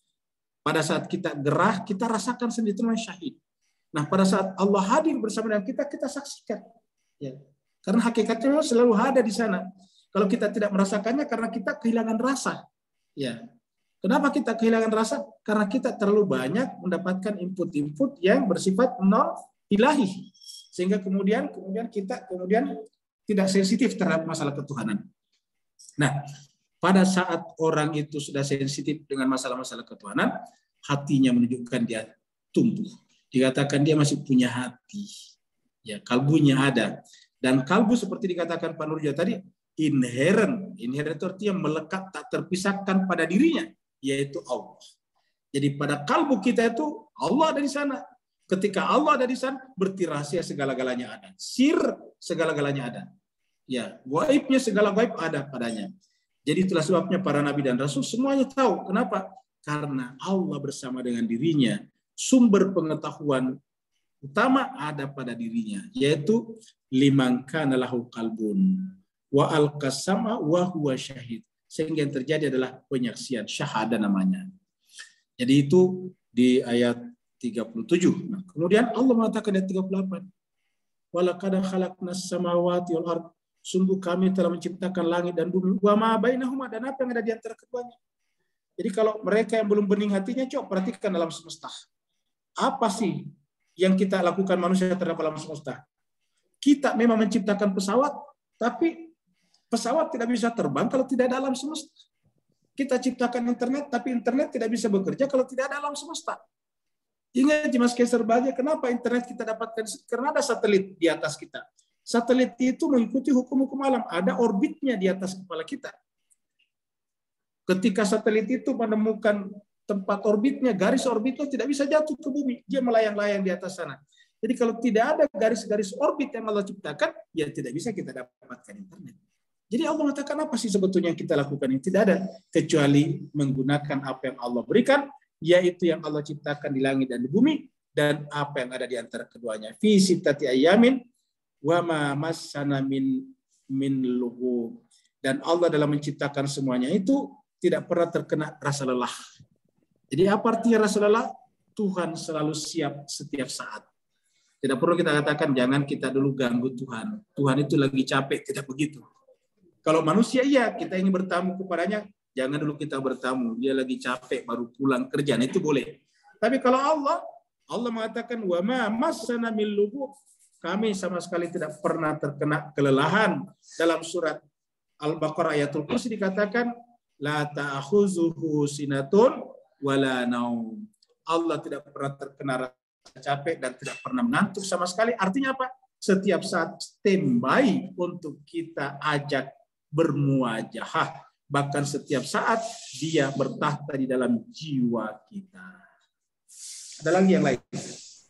Pada saat kita gerah, kita rasakan sendiri, itu namanya syahid. Nah, pada saat Allah hadir bersama dengan kita, kita saksikan. Ya. Karena hakikatnya selalu ada di sana. Kalau kita tidak merasakannya, karena kita kehilangan rasa. Ya. Kenapa kita kehilangan rasa? Karena kita terlalu banyak mendapatkan input-input yang bersifat non ilahi, sehingga kemudian kemudian kita kemudian tidak sensitif terhadap masalah ketuhanan. Nah, pada saat orang itu sudah sensitif dengan masalah-masalah ketuhanan, hatinya menunjukkan dia tumbuh. Dikatakan dia masih punya hati. Ya, kalbunya ada. Dan kalbu seperti dikatakan Pak Nurja tadi, inherent. Inherent itu artinya melekat tak terpisahkan pada dirinya, yaitu Allah. Jadi pada kalbu kita itu Allah ada di sana. Ketika Allah ada di sana, berarti rahasia segala-galanya ada. Sir segala-galanya ada. Ya, gaibnya segala gaib ada padanya. Jadi itulah sebabnya para nabi dan rasul semuanya tahu. Kenapa? Karena Allah bersama dengan dirinya. Sumber pengetahuan utama ada pada dirinya, yaitu liman kana lahu qalbun wa al-qasama wa huwa syahid. Sehingga yang terjadi adalah penyaksian, syahada namanya. Jadi itu di ayat tiga puluh tujuh. Nah, kemudian Allah mengatakan ayat tiga puluh delapan. Walaqad khalaqnas samawati wal ardh. Sungguh kami telah menciptakan langit dan bumi. Wa ma bainahuma, dan apa yang ada di antara keduanya. Jadi kalau mereka yang belum bening hatinya, coba perhatikan alam semesta. Apa sih yang kita lakukan manusia terhadap alam semesta? Kita memang menciptakan pesawat, tapi pesawat tidak bisa terbang kalau tidak ada alam semesta. Kita ciptakan internet, tapi internet tidak bisa bekerja kalau tidak ada alam semesta. Ingat Mas Keser Bahagia, kenapa internet kita dapatkan? Karena ada satelit di atas kita. Satelit itu mengikuti hukum-hukum alam. Ada orbitnya di atas kepala kita. Ketika satelit itu menemukan tempat orbitnya, garis orbitnya tidak bisa jatuh ke bumi. Dia melayang-layang di atas sana. Jadi kalau tidak ada garis-garis orbit yang Allah ciptakan, ya tidak bisa kita dapatkan internet. Jadi Allah mengatakan apa sih sebetulnya yang kita lakukan? Yang tidak ada. Kecuali menggunakan apa yang Allah berikan, yaitu yang Allah ciptakan di langit dan di bumi, dan apa yang ada di antara keduanya. Fi sittati ayamin wa ma massana min min lughub. Dan Allah dalam menciptakan semuanya itu tidak pernah terkena rasa lelah. Jadi apa artinya rasa lelah? Tuhan selalu siap setiap saat. Tidak perlu kita katakan jangan kita dulu ganggu Tuhan. Tuhan itu lagi capek, tidak begitu. Kalau manusia iya, kita ingin bertamu kepadanya, jangan dulu kita bertamu. Dia lagi capek baru pulang kerja, nah, itu boleh. Tapi kalau Allah, Allah mengatakan wa ma massana min lughub. Kami sama sekali tidak pernah terkena kelelahan. Dalam surat Al-Baqarah ayatul kursi dikatakan la ta'khuzuhu sinatun wala naum. Allah tidak pernah terkena rasa capek dan tidak pernah mengantuk sama sekali. Artinya apa? Setiap saat standby untuk kita ajak bermuajahah. Bahkan setiap saat dia bertahta di dalam jiwa kita. Ada lagi yang lain?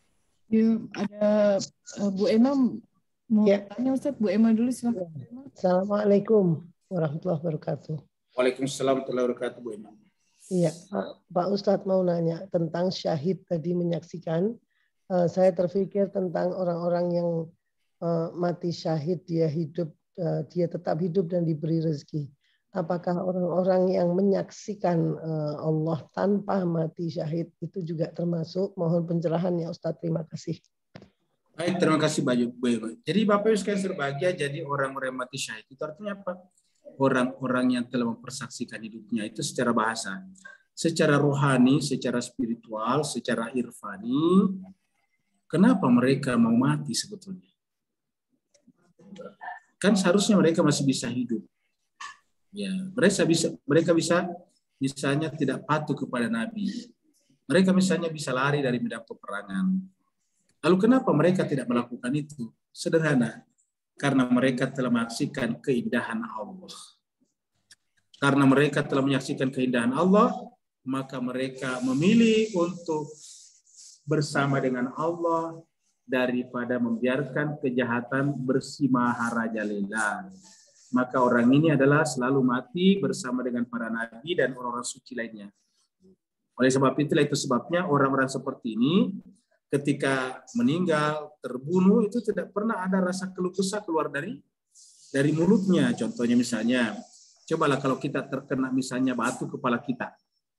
Ya, ada uh, Bu Emma mau Ya. tanya Ustaz. Bu Emma dulu silakan. Assalamualaikum warahmatullahi wabarakatuh. Waalaikumsalam warahmatullahi wabarakatuh, Bu Imam. Iya, Pak, Pak Ustadz mau nanya tentang syahid tadi menyaksikan. Uh, saya terpikir tentang orang-orang yang uh, mati syahid, dia hidup, uh, dia tetap hidup dan diberi rezeki. Apakah orang-orang yang menyaksikan uh, Allah tanpa mati syahid itu juga termasuk? Mohon pencerahan ya Ustadz, terima kasih. Baik, terima kasih banyak, Bu Imam. Jadi Bapak Ibu sekalian berbahagia, jadi orang-orang yang mati syahid itu artinya apa? Orang-orang yang telah mempersaksikan hidupnya itu secara bahasa, secara rohani, secara spiritual, secara irfani. Kenapa mereka mau mati sebetulnya? Kan seharusnya mereka masih bisa hidup. Ya, mereka bisa, mereka bisa misalnya tidak patuh kepada Nabi. Mereka misalnya bisa lari dari medan peperangan. Lalu kenapa mereka tidak melakukan itu? Sederhana. Karena mereka telah menyaksikan keindahan Allah. Karena mereka telah menyaksikan keindahan Allah, maka mereka memilih untuk bersama dengan Allah daripada membiarkan kejahatan bersimaharajalela. Maka orang ini adalah selalu mati bersama dengan para nabi dan orang-orang suci lainnya. Oleh sebab itulah itu sebabnya orang-orang seperti ini ketika meninggal, terbunuh, itu tidak pernah ada rasa keluh kesah keluar dari dari mulutnya. Contohnya misalnya, cobalah kalau kita terkena misalnya batu kepala kita.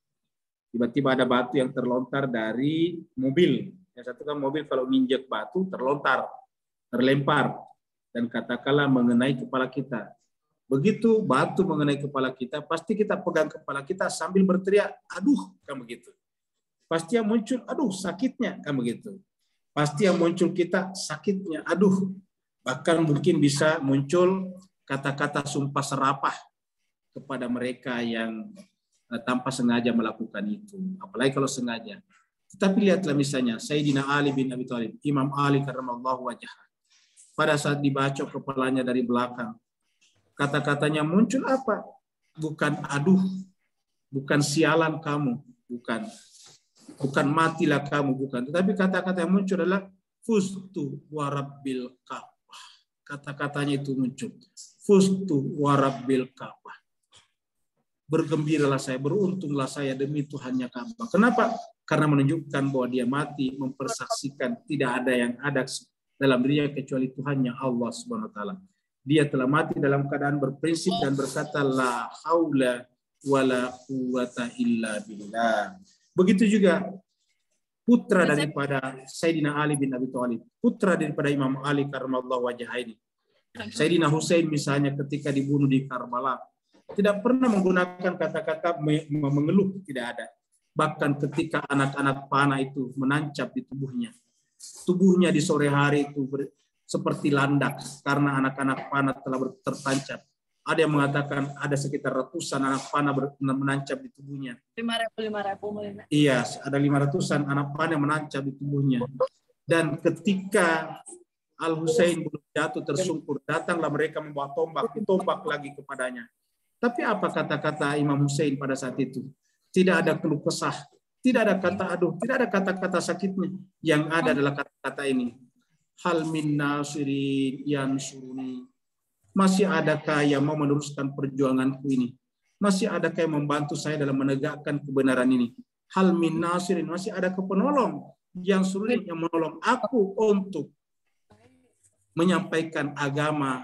Tiba-tiba ada batu yang terlontar dari mobil. Yang satu kan mobil kalau nginjek batu terlontar, terlempar. Dan katakanlah mengenai kepala kita. Begitu batu mengenai kepala kita, pasti kita pegang kepala kita sambil berteriak, aduh, kan begitu. Pasti yang muncul, aduh sakitnya, kan begitu. Pasti yang muncul kita sakitnya, aduh. Bahkan mungkin bisa muncul kata-kata sumpah serapah kepada mereka yang tanpa sengaja melakukan itu. Apalagi kalau sengaja. Tetapi lihatlah misalnya, Sayyidina Ali bin Abi Thalib, Imam Ali karramallahu wajhah. Pada saat dibacok kepalanya dari belakang, kata-katanya muncul apa? Bukan aduh, bukan sialan kamu, bukan. Bukan matilah kamu, bukan. Tetapi kata-kata yang muncul adalah fustu warabbil Ka'bah. Kata-katanya itu muncul. Fustu warabbil Ka'bah. Bergembiralah saya, beruntunglah saya demi Tuhannya Ka'bah. Kenapa? Karena menunjukkan bahwa dia mati, mempersaksikan tidak ada yang ada dalam dirinya kecuali Tuhannya Allah Subhanahu wa taala. Dia telah mati dalam keadaan berprinsip dan berkata la haula wala quwata illa billah. Begitu juga putra daripada Sayyidina Ali bin Abi Thalib, putra daripada Imam Ali karramallahu wajhah ini. Sayyidina Husain misalnya ketika dibunuh di Karbala, tidak pernah menggunakan kata-kata mengeluh, tidak ada. Bahkan ketika anak-anak panah itu menancap di tubuhnya, tubuhnya di sore hari itu ber, seperti landak karena anak-anak panah telah tertancap. Ada yang mengatakan ada sekitar ratusan anak panah menancap di tubuhnya. lima ribu, lima ribu. Iya, ada lima ratusan anak panah yang menancap di tubuhnya. Dan ketika Al-Husain belum jatuh tersungkur, datanglah mereka membawa tombak, ditombak lagi kepadanya. Tapi apa kata-kata Imam Husain pada saat itu? Tidak ada keluh kesah, tidak ada kata aduh, tidak ada kata-kata sakitnya. Yang ada adalah kata-kata ini. Hal min nasirin yansuruni. Masih adakah yang mau meneruskan perjuanganku ini? Masih adakah yang membantu saya dalam menegakkan kebenaran ini? Hal min nasirin, masih ada penolong yang sulit yang menolong aku untuk menyampaikan agama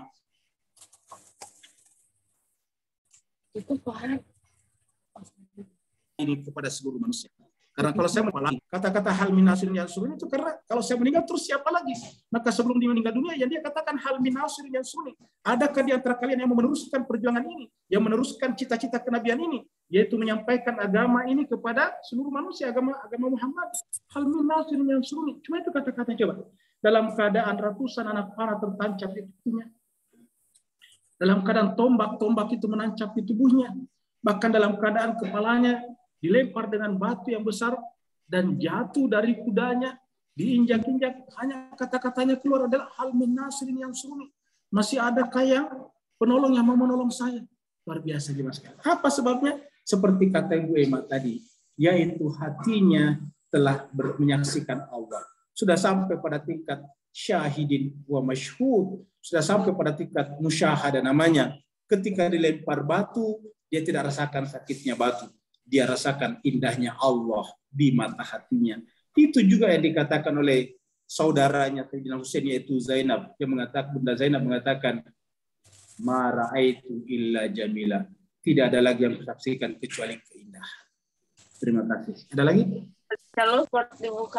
ini kepada seluruh manusia. Karena kalau saya mau lagi kata-kata hal minasirin yang sunni itu karena kalau saya meninggal terus siapa lagi? Maka sebelum dia meninggal dunia yang dia katakan hal minasirin yang sunni. Adakah di antara kalian yang mau meneruskan perjuangan ini, yang meneruskan cita-cita kenabian ini, yaitu menyampaikan agama ini kepada seluruh manusia, agama agama Muhammad. Hal minasirin yang sunni. Cuma itu kata-kata coba. Dalam keadaan ratusan anak panah tertancap di tubuhnya. Dalam keadaan tombak-tombak itu menancap di tubuhnya. Bahkan dalam keadaan kepalanya dilempar dengan batu yang besar dan jatuh dari kudanya, diinjak-injak, hanya kata-katanya keluar adalah hal min nasirin yang sunni. Masih adakah yang penolong yang mau menolong saya? Luar biasa gimana sekali. Apa sebabnya? Seperti kata Ibu Emma tadi, yaitu hatinya telah menyaksikan Allah. sudah sampai pada tingkat syahidin wa masyhud, sudah sampai pada tingkat musyahadah namanya. Ketika dilempar batu, dia tidak rasakan sakitnya batu, dia rasakan indahnya Allah di mata hatinya. Itu juga yang dikatakan oleh saudaranya Sayyidina Husain, yaitu Zainab, yang mengatakan, Bunda Zainab mengatakan, ma ra'aitu illa jamila, tidak ada lagi yang kusaksikan kecuali keindahan. Terima kasih. Ada lagi? Kalau seperti buka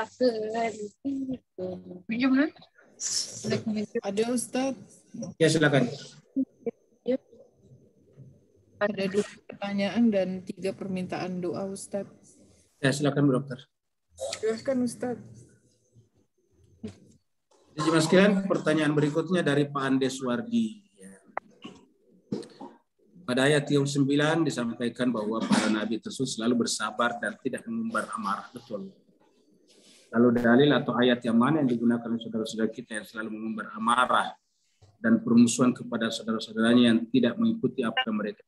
Ada Ustaz. Ya, silakan. Ada dua pertanyaan dan tiga permintaan doa Ustaz. Ya, silakan Bu Dokter. Silakan Ustaz. Jadi mas sekalian, pertanyaan berikutnya dari Pak Andes Wardi. Pada ayat yang sembilan disampaikan bahwa para nabi tersebut selalu bersabar dan tidak mengumbar amarah. Betul. Lalu dalil atau ayat yang mana yang digunakan oleh saudara-saudara kita yang selalu mengumbar amarah dan permusuhan kepada saudara-saudaranya yang tidak mengikuti apa yang mereka.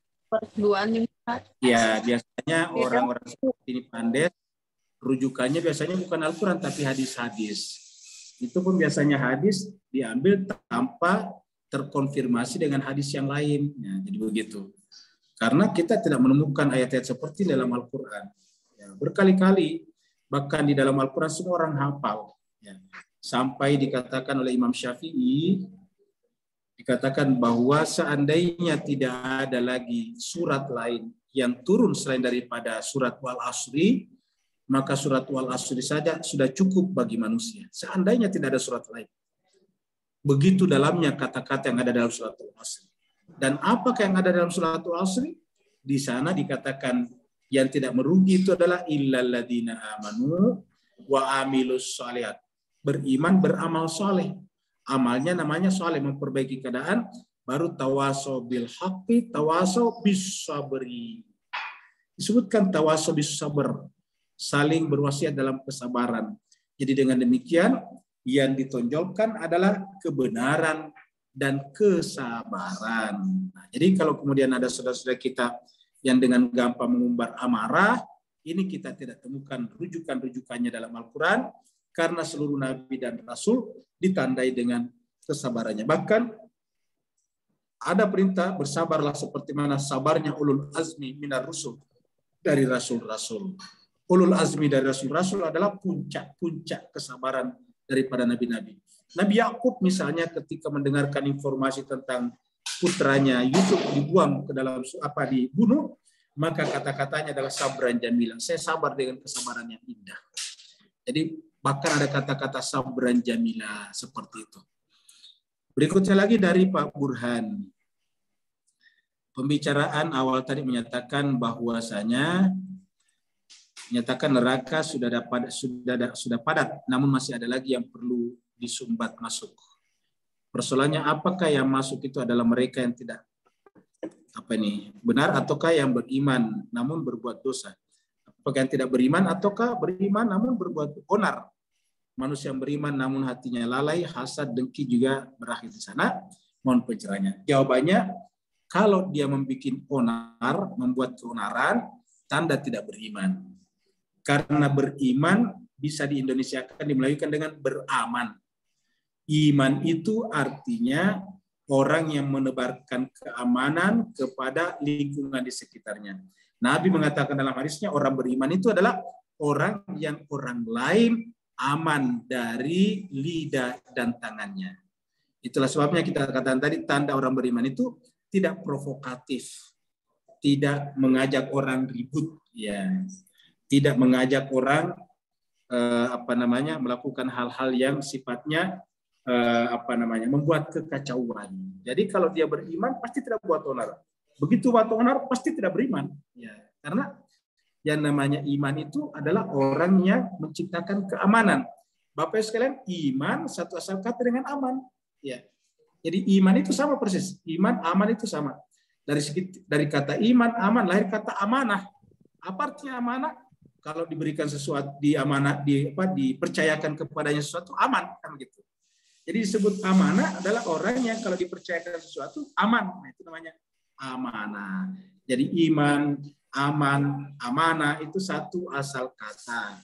Ya, biasanya orang-orang seperti ini Pak Andes, rujukannya biasanya bukan Al-Quran tapi hadis-hadis. Itu pun biasanya hadis diambil tanpa terkonfirmasi dengan hadis yang lain. Ya, jadi begitu. Karena kita tidak menemukan ayat-ayat seperti dalam Al-Quran. Ya, berkali-kali, bahkan di dalam Al-Quran semua orang hafal. Ya, sampai dikatakan oleh Imam Syafi'i, dikatakan bahwa seandainya tidak ada lagi surat lain yang turun selain daripada surat Wal Asri, maka surat Wal Asri saja sudah cukup bagi manusia. Seandainya tidak ada surat lain. Begitu dalamnya kata-kata yang ada dalam surat Al-Asr. Dan apakah yang ada dalam surat Al-Asr? Di sana dikatakan yang tidak merugi itu adalah illalladzina amanu wa amilus shalihat. Beriman, beramal soleh. Amalnya namanya soleh, memperbaiki keadaan. Baru tawasaw bil haqqi, tawasaw bis sabri. Disebutkan tawasaw bis sabr, saling berwasiat dalam kesabaran. Jadi dengan demikian yang ditonjolkan adalah kebenaran dan kesabaran. Nah, jadi kalau kemudian ada saudara-saudara kita yang dengan gampang mengumbar amarah, ini kita tidak temukan rujukan-rujukannya dalam Al-Quran, karena seluruh Nabi dan Rasul ditandai dengan kesabarannya. Bahkan ada perintah bersabarlah seperti mana sabarnya ulul azmi minar rusul, dari Rasul-Rasul. Ulul azmi dari Rasul-Rasul adalah puncak-puncak kesabaran daripada nabi-nabi. Nabi Yakub misalnya ketika mendengarkan informasi tentang putranya Yusuf dibuang ke dalam apa dibunuh, maka kata-katanya adalah sabran jamila. Saya sabar dengan kesabaran yang indah. Jadi bahkan ada kata-kata sabran jamila seperti itu. Berikutnya lagi dari Pak Burhan. Pembicaraan awal tadi menyatakan bahwasanya menyatakan neraka sudah dapat sudah sudah padat, namun masih ada lagi yang perlu disumbat masuk. Persoalannya apakah yang masuk itu adalah mereka yang tidak apa ini benar ataukah yang beriman namun berbuat dosa? Apakah yang tidak beriman ataukah beriman namun berbuat onar? Manusia yang beriman namun hatinya lalai, hasad, dengki juga berakhir di sana. Mohon pencerahannya. Jawabannya, kalau dia membuat onar, membuat keonaran, tanda tidak beriman. Karena beriman bisa diindonesiakan, dimelayukan dengan beraman. Iman itu artinya orang yang menebarkan keamanan kepada lingkungan di sekitarnya. Nabi mengatakan dalam hadisnya, orang beriman itu adalah orang yang orang lain aman dari lidah dan tangannya. Itulah sebabnya kita katakan tadi, tanda orang beriman itu tidak provokatif, tidak mengajak orang ribut, ya. Tidak mengajak orang eh, apa namanya melakukan hal-hal yang sifatnya eh, apa namanya membuat kekacauan. Jadi kalau dia beriman pasti tidak buat onar. Begitu buat onar pasti tidak beriman. Ya, karena yang namanya iman itu adalah orang yang menciptakan keamanan. Bapak sekalian, iman satu asal kata dengan aman. Ya, jadi iman itu sama persis. Iman, aman itu sama. Dari segi, dari kata iman, aman lahir kata amanah. Apa artinya amanah? Kalau diberikan sesuatu di amanah di apa dipercayakan kepadanya sesuatu aman kan gitu. Jadi disebut amanah adalah orang yang kalau dipercayakan sesuatu aman. Nah, itu namanya amanah. Jadi iman, aman, amanah itu satu asal kata.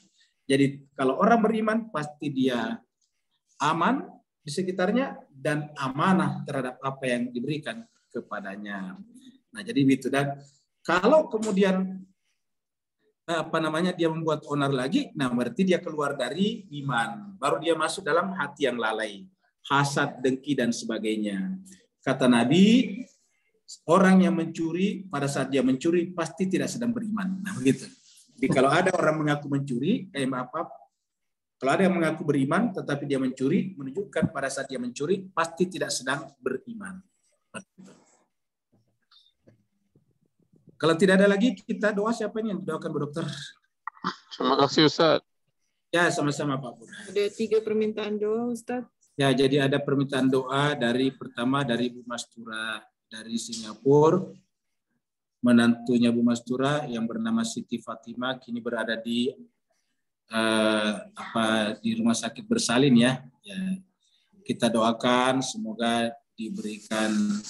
Jadi kalau orang beriman pasti dia aman di sekitarnya dan amanah terhadap apa yang diberikan kepadanya. Nah, jadi begitu. Dan kalau kemudian apa namanya dia membuat onar lagi, nah berarti dia keluar dari iman. Baru dia masuk dalam hati yang lalai, hasad, dengki dan sebagainya. Kata Nabi, orang yang mencuri pada saat dia mencuri pasti tidak sedang beriman. Nah, begitu. Jadi kalau ada orang mengaku mencuri, eh maaf, kalau ada yang mengaku beriman tetapi dia mencuri, menunjukkan pada saat dia mencuri pasti tidak sedang beriman. Kalau tidak ada lagi, kita doa. Siapa yang doakan, Bu Dokter? Terima kasih, Ustaz. Ya, sama-sama Pak Pur. Ada tiga permintaan doa, Ustaz. Ya, jadi ada permintaan doa dari pertama dari Bu Mastura dari Singapura. Menantunya Bu Mastura yang bernama Siti Fatimah kini berada di uh, apa di rumah sakit bersalin ya. Ya. Kita doakan semoga diberikan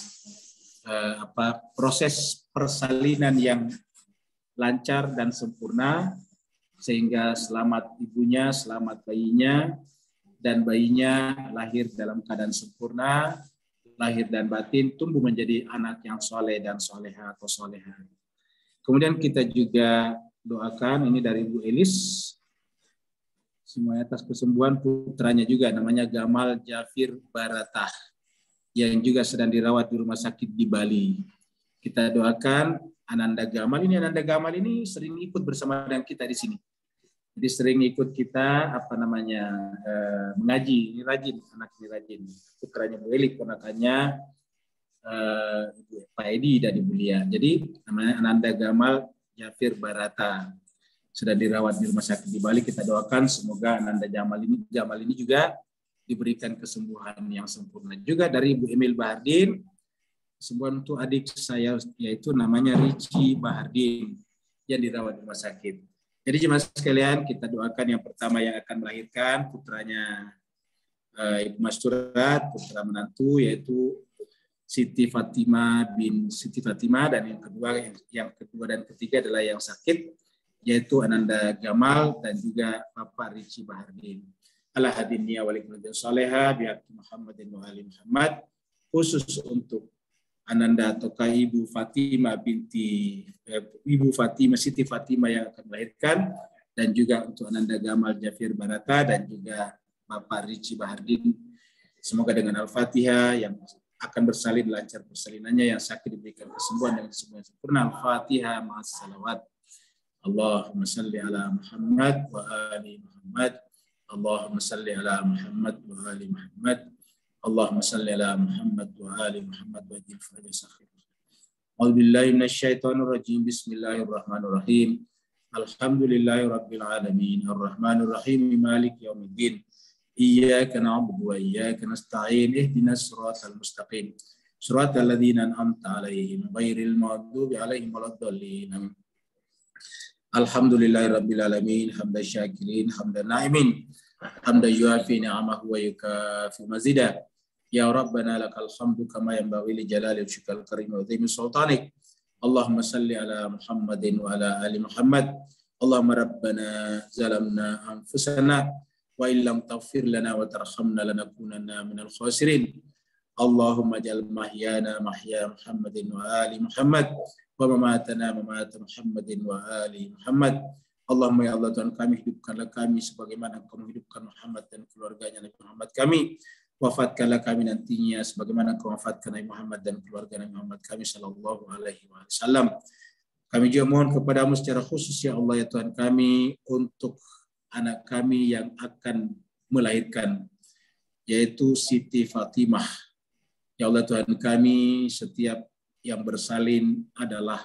uh, apa proses persalinan yang lancar dan sempurna sehingga selamat ibunya, selamat bayinya, dan bayinya lahir dalam keadaan sempurna, lahir dan batin, tumbuh menjadi anak yang soleh dan soleha atau soleha. Kemudian kita juga doakan ini dari Bu Elis, semuanya atas kesembuhan putranya juga namanya Gamal Jafir Baratah yang juga sedang dirawat di rumah sakit di Bali. Kita doakan Ananda Gamal ini, Ananda Gamal ini sering ikut bersama dengan kita di sini. Jadi sering ikut kita apa namanya eh, mengaji, ini rajin, anak ini rajin. Putranya Bu Eli, ponakannya eh, Pak Edi dari Bulia. Jadi namanya Ananda Gamal Jafir Barata sudah dirawat di rumah sakit di Bali. Kita doakan semoga Ananda Jamal ini Jamal ini juga diberikan kesembuhan yang sempurna. Juga dari Bu Emil Bahardin, kesembuhan untuk adik saya yaitu namanya Ricci Bahardin yang dirawat di rumah sakit. Jadi jemaah sekalian, kita doakan yang pertama yang akan melahirkan putranya uh, Ibu Masturat, putra menantu yaitu Siti Fatimah bin Siti Fatimah, dan yang kedua yang, yang kedua dan ketiga adalah yang sakit yaitu Ananda Gamal dan juga Bapak Ricci Bahardin. Ala hadiniya walikumullah salihah bi'abdi Muhammadin wa ali Muhammad, khusus untuk Ananda ataukah Ibu Fatimah binti eh, Ibu Fatimah Siti Fatimah yang akan melahirkan, dan juga untuk Ananda Gamal Jafir Barata dan juga Bapak Ricci Bahardin. Semoga dengan Al-Fatihah yang akan bersalin lancar persalinannya, yang sakit diberikan kesembuhan dengan kesembuhan sempurna. Al-Fatihah ma'as salawat. Allahumma salli ala Muhammad wa ali Muhammad. Allahumma salli ala Muhammad wa ali Muhammad. Allahumma salli ala Muhammad wa ali Muhammad wa ajil faraj sakhir. A'udzu billahi minasyaitonir rajim. Bismillahirrahmanirrahim. Alhamdulillahi rabbil alamin. Arrahmanir rahim. Maliki yaumiddin. Iyyaka na'budu wa iyyaka nasta'in. Ihdinas siratal mustaqim. Siratal ladzina an'amta 'alaihim ghairil maghdubi 'alaihim waladdallin. Alhamdulillahi rabbil alamin. Hamdan syakirin, hamdan na'imin. Hamdan yuafi ni'amahu wa yukafi mazidah. Ya Rabbana lakal hamdu kama yanbaghi li jalali wajhikal karim wa dhimi sultanik. Allahumma salli ala Muhammadin wa ala ali Muhammad. Allahumma rabbana zalamna anfusana wa illam taghfir lana wa tarhamna lanakunanna minal khasirin. Allahumma ja'al mahyana mahya Muhammadin wa ali Muhammad wa mamatana mamata Muhammadin wa ali Muhammad. Allahumma ya Allah Tuhan kami, hidupkanlah kami sebagaimana Engkau menghidupkan Muhammad dan keluarganya Nabi Muhammad kami. Wafatkanlah kami nantinya sebagaimana Engkau wafatkan Nabi Muhammad dan keluarga Nabi Muhammad kami sallallahu alaihi wasallam. Kami juga mohon kepadamu secara khusus ya Allah ya Tuhan kami untuk anak kami yang akan melahirkan yaitu Siti Fatimah. Ya Allah Tuhan kami, setiap yang bersalin adalah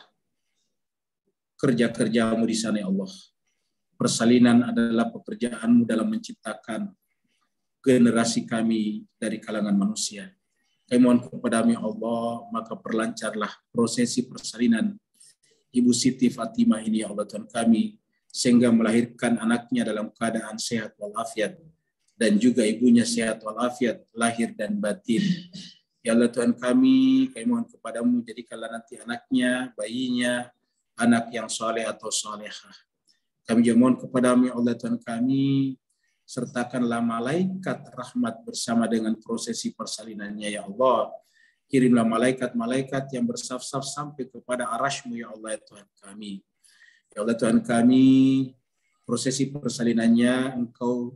kerja-kerjamu di sana ya Allah. Persalinan adalah pekerjaanmu dalam menciptakan generasi kami dari kalangan manusia. Kami mohon kepadamu ya Allah, maka perlancarlah prosesi persalinan Ibu Siti Fatimah ini ya Allah Tuhan kami, sehingga melahirkan anaknya dalam keadaan sehat walafiat, dan juga ibunya sehat walafiat, lahir dan batin. Ya Allah Tuhan kami, kami mohon kepadamu, jadikanlah nanti anaknya, bayinya, anak yang soleh atau solehah. Kami juga mohon kepadamu ya Allah Tuhan kami, sertakanlah malaikat rahmat bersama dengan prosesi persalinannya ya Allah. Kirimlah malaikat-malaikat yang bersaf-saf sampai kepada arasy-Mu ya Allah ya Tuhan kami. Ya Allah Tuhan kami, prosesi persalinannya Engkau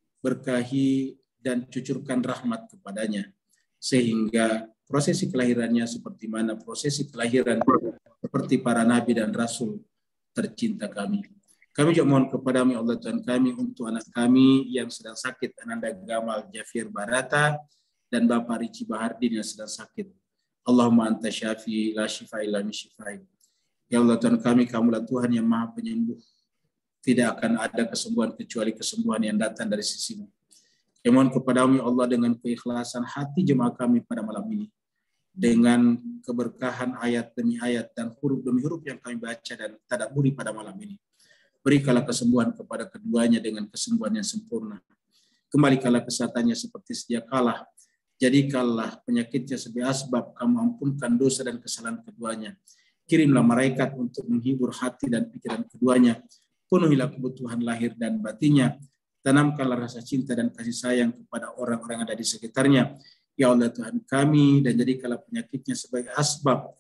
berkahi dan cucurkan rahmat kepadanya. Sehingga prosesi kelahirannya seperti mana prosesi kelahiran seperti para nabi dan rasul tercinta kami. Kami juga mohon kepadamu ya Allah Tuhan kami untuk anak kami yang sedang sakit, Ananda Gamal Jafir Barata dan Bapak Rici Bahardin yang sedang sakit. Allahumma anta syafi la syifa illa min syifai. Ya Allah Tuhan kami, kamulah Tuhan yang maha penyembuh. Tidak akan ada kesembuhan kecuali kesembuhan yang datang dari sisi-Mu. Ya mohon kepadamu ya Allah dengan keikhlasan hati jemaah kami pada malam ini. Dengan keberkahan ayat demi ayat dan huruf demi huruf yang kami baca dan tadabburi pada malam ini. Berikanlah kesembuhan kepada keduanya dengan kesembuhan yang sempurna. Kembalikanlah kesehatannya seperti sedia kala. Jadikanlah penyakitnya sebagai asbab kamu ampunkan dosa dan kesalahan keduanya. Kirimlah malaikat untuk menghibur hati dan pikiran keduanya. Penuhilah kebutuhan lahir dan batinnya. Tanamkanlah rasa cinta dan kasih sayang kepada orang-orang yang ada di sekitarnya. Ya Allah Tuhan kami, dan jadikanlah penyakitnya sebagai asbab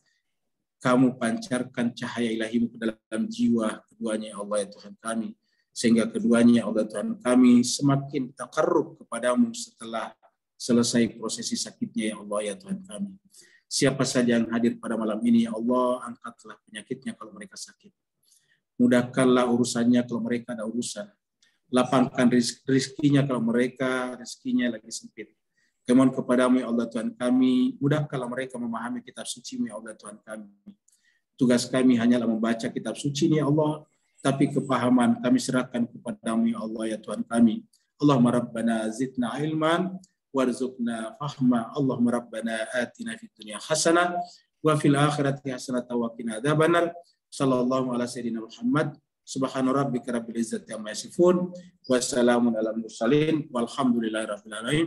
kamu pancarkan cahaya ilahi-Mu ke dalam jiwa keduanya ya Allah ya Tuhan kami. Sehingga keduanya ya Allah Tuhan kami semakin takarrub kepadamu setelah selesai prosesi sakitnya ya Allah ya Tuhan kami. Siapa saja yang hadir pada malam ini ya Allah, angkatlah penyakitnya kalau mereka sakit. Mudahkanlah urusannya kalau mereka ada urusan. Lapangkan rizkinya kalau mereka rizkinya lagi sempit. Kemohon kepadamu ya Allah Tuhan kami, mudahkanlah mereka memahami kitab suci-Mu ya Allah Tuhan kami. Tugas kami hanyalah membaca kitab suci ini ya Allah, tapi kepahaman kami serahkan kepadamu ya Allah ya Tuhan kami. Allahumma rabbana zidna ilman warzuqna fahma. Allahumma rabbana atina fid dunya hasanah wa fil akhirati hasanah wa qina adzabannar. Sallallahu ala sayyidina Muhammad. Subhana rabbika rabbil izzati amma yasifun wa salamun alal mursalin walhamdulillahi rabbil alamin.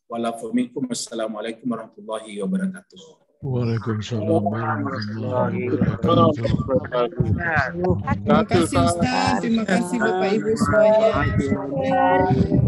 Wassalamualaikum warahmatullahi wabarakatuh. Waalaikumsalam warahmatullahi wabarakatuh. Terima kasih Ustaz, terima kasih Bapak Ibu semuanya.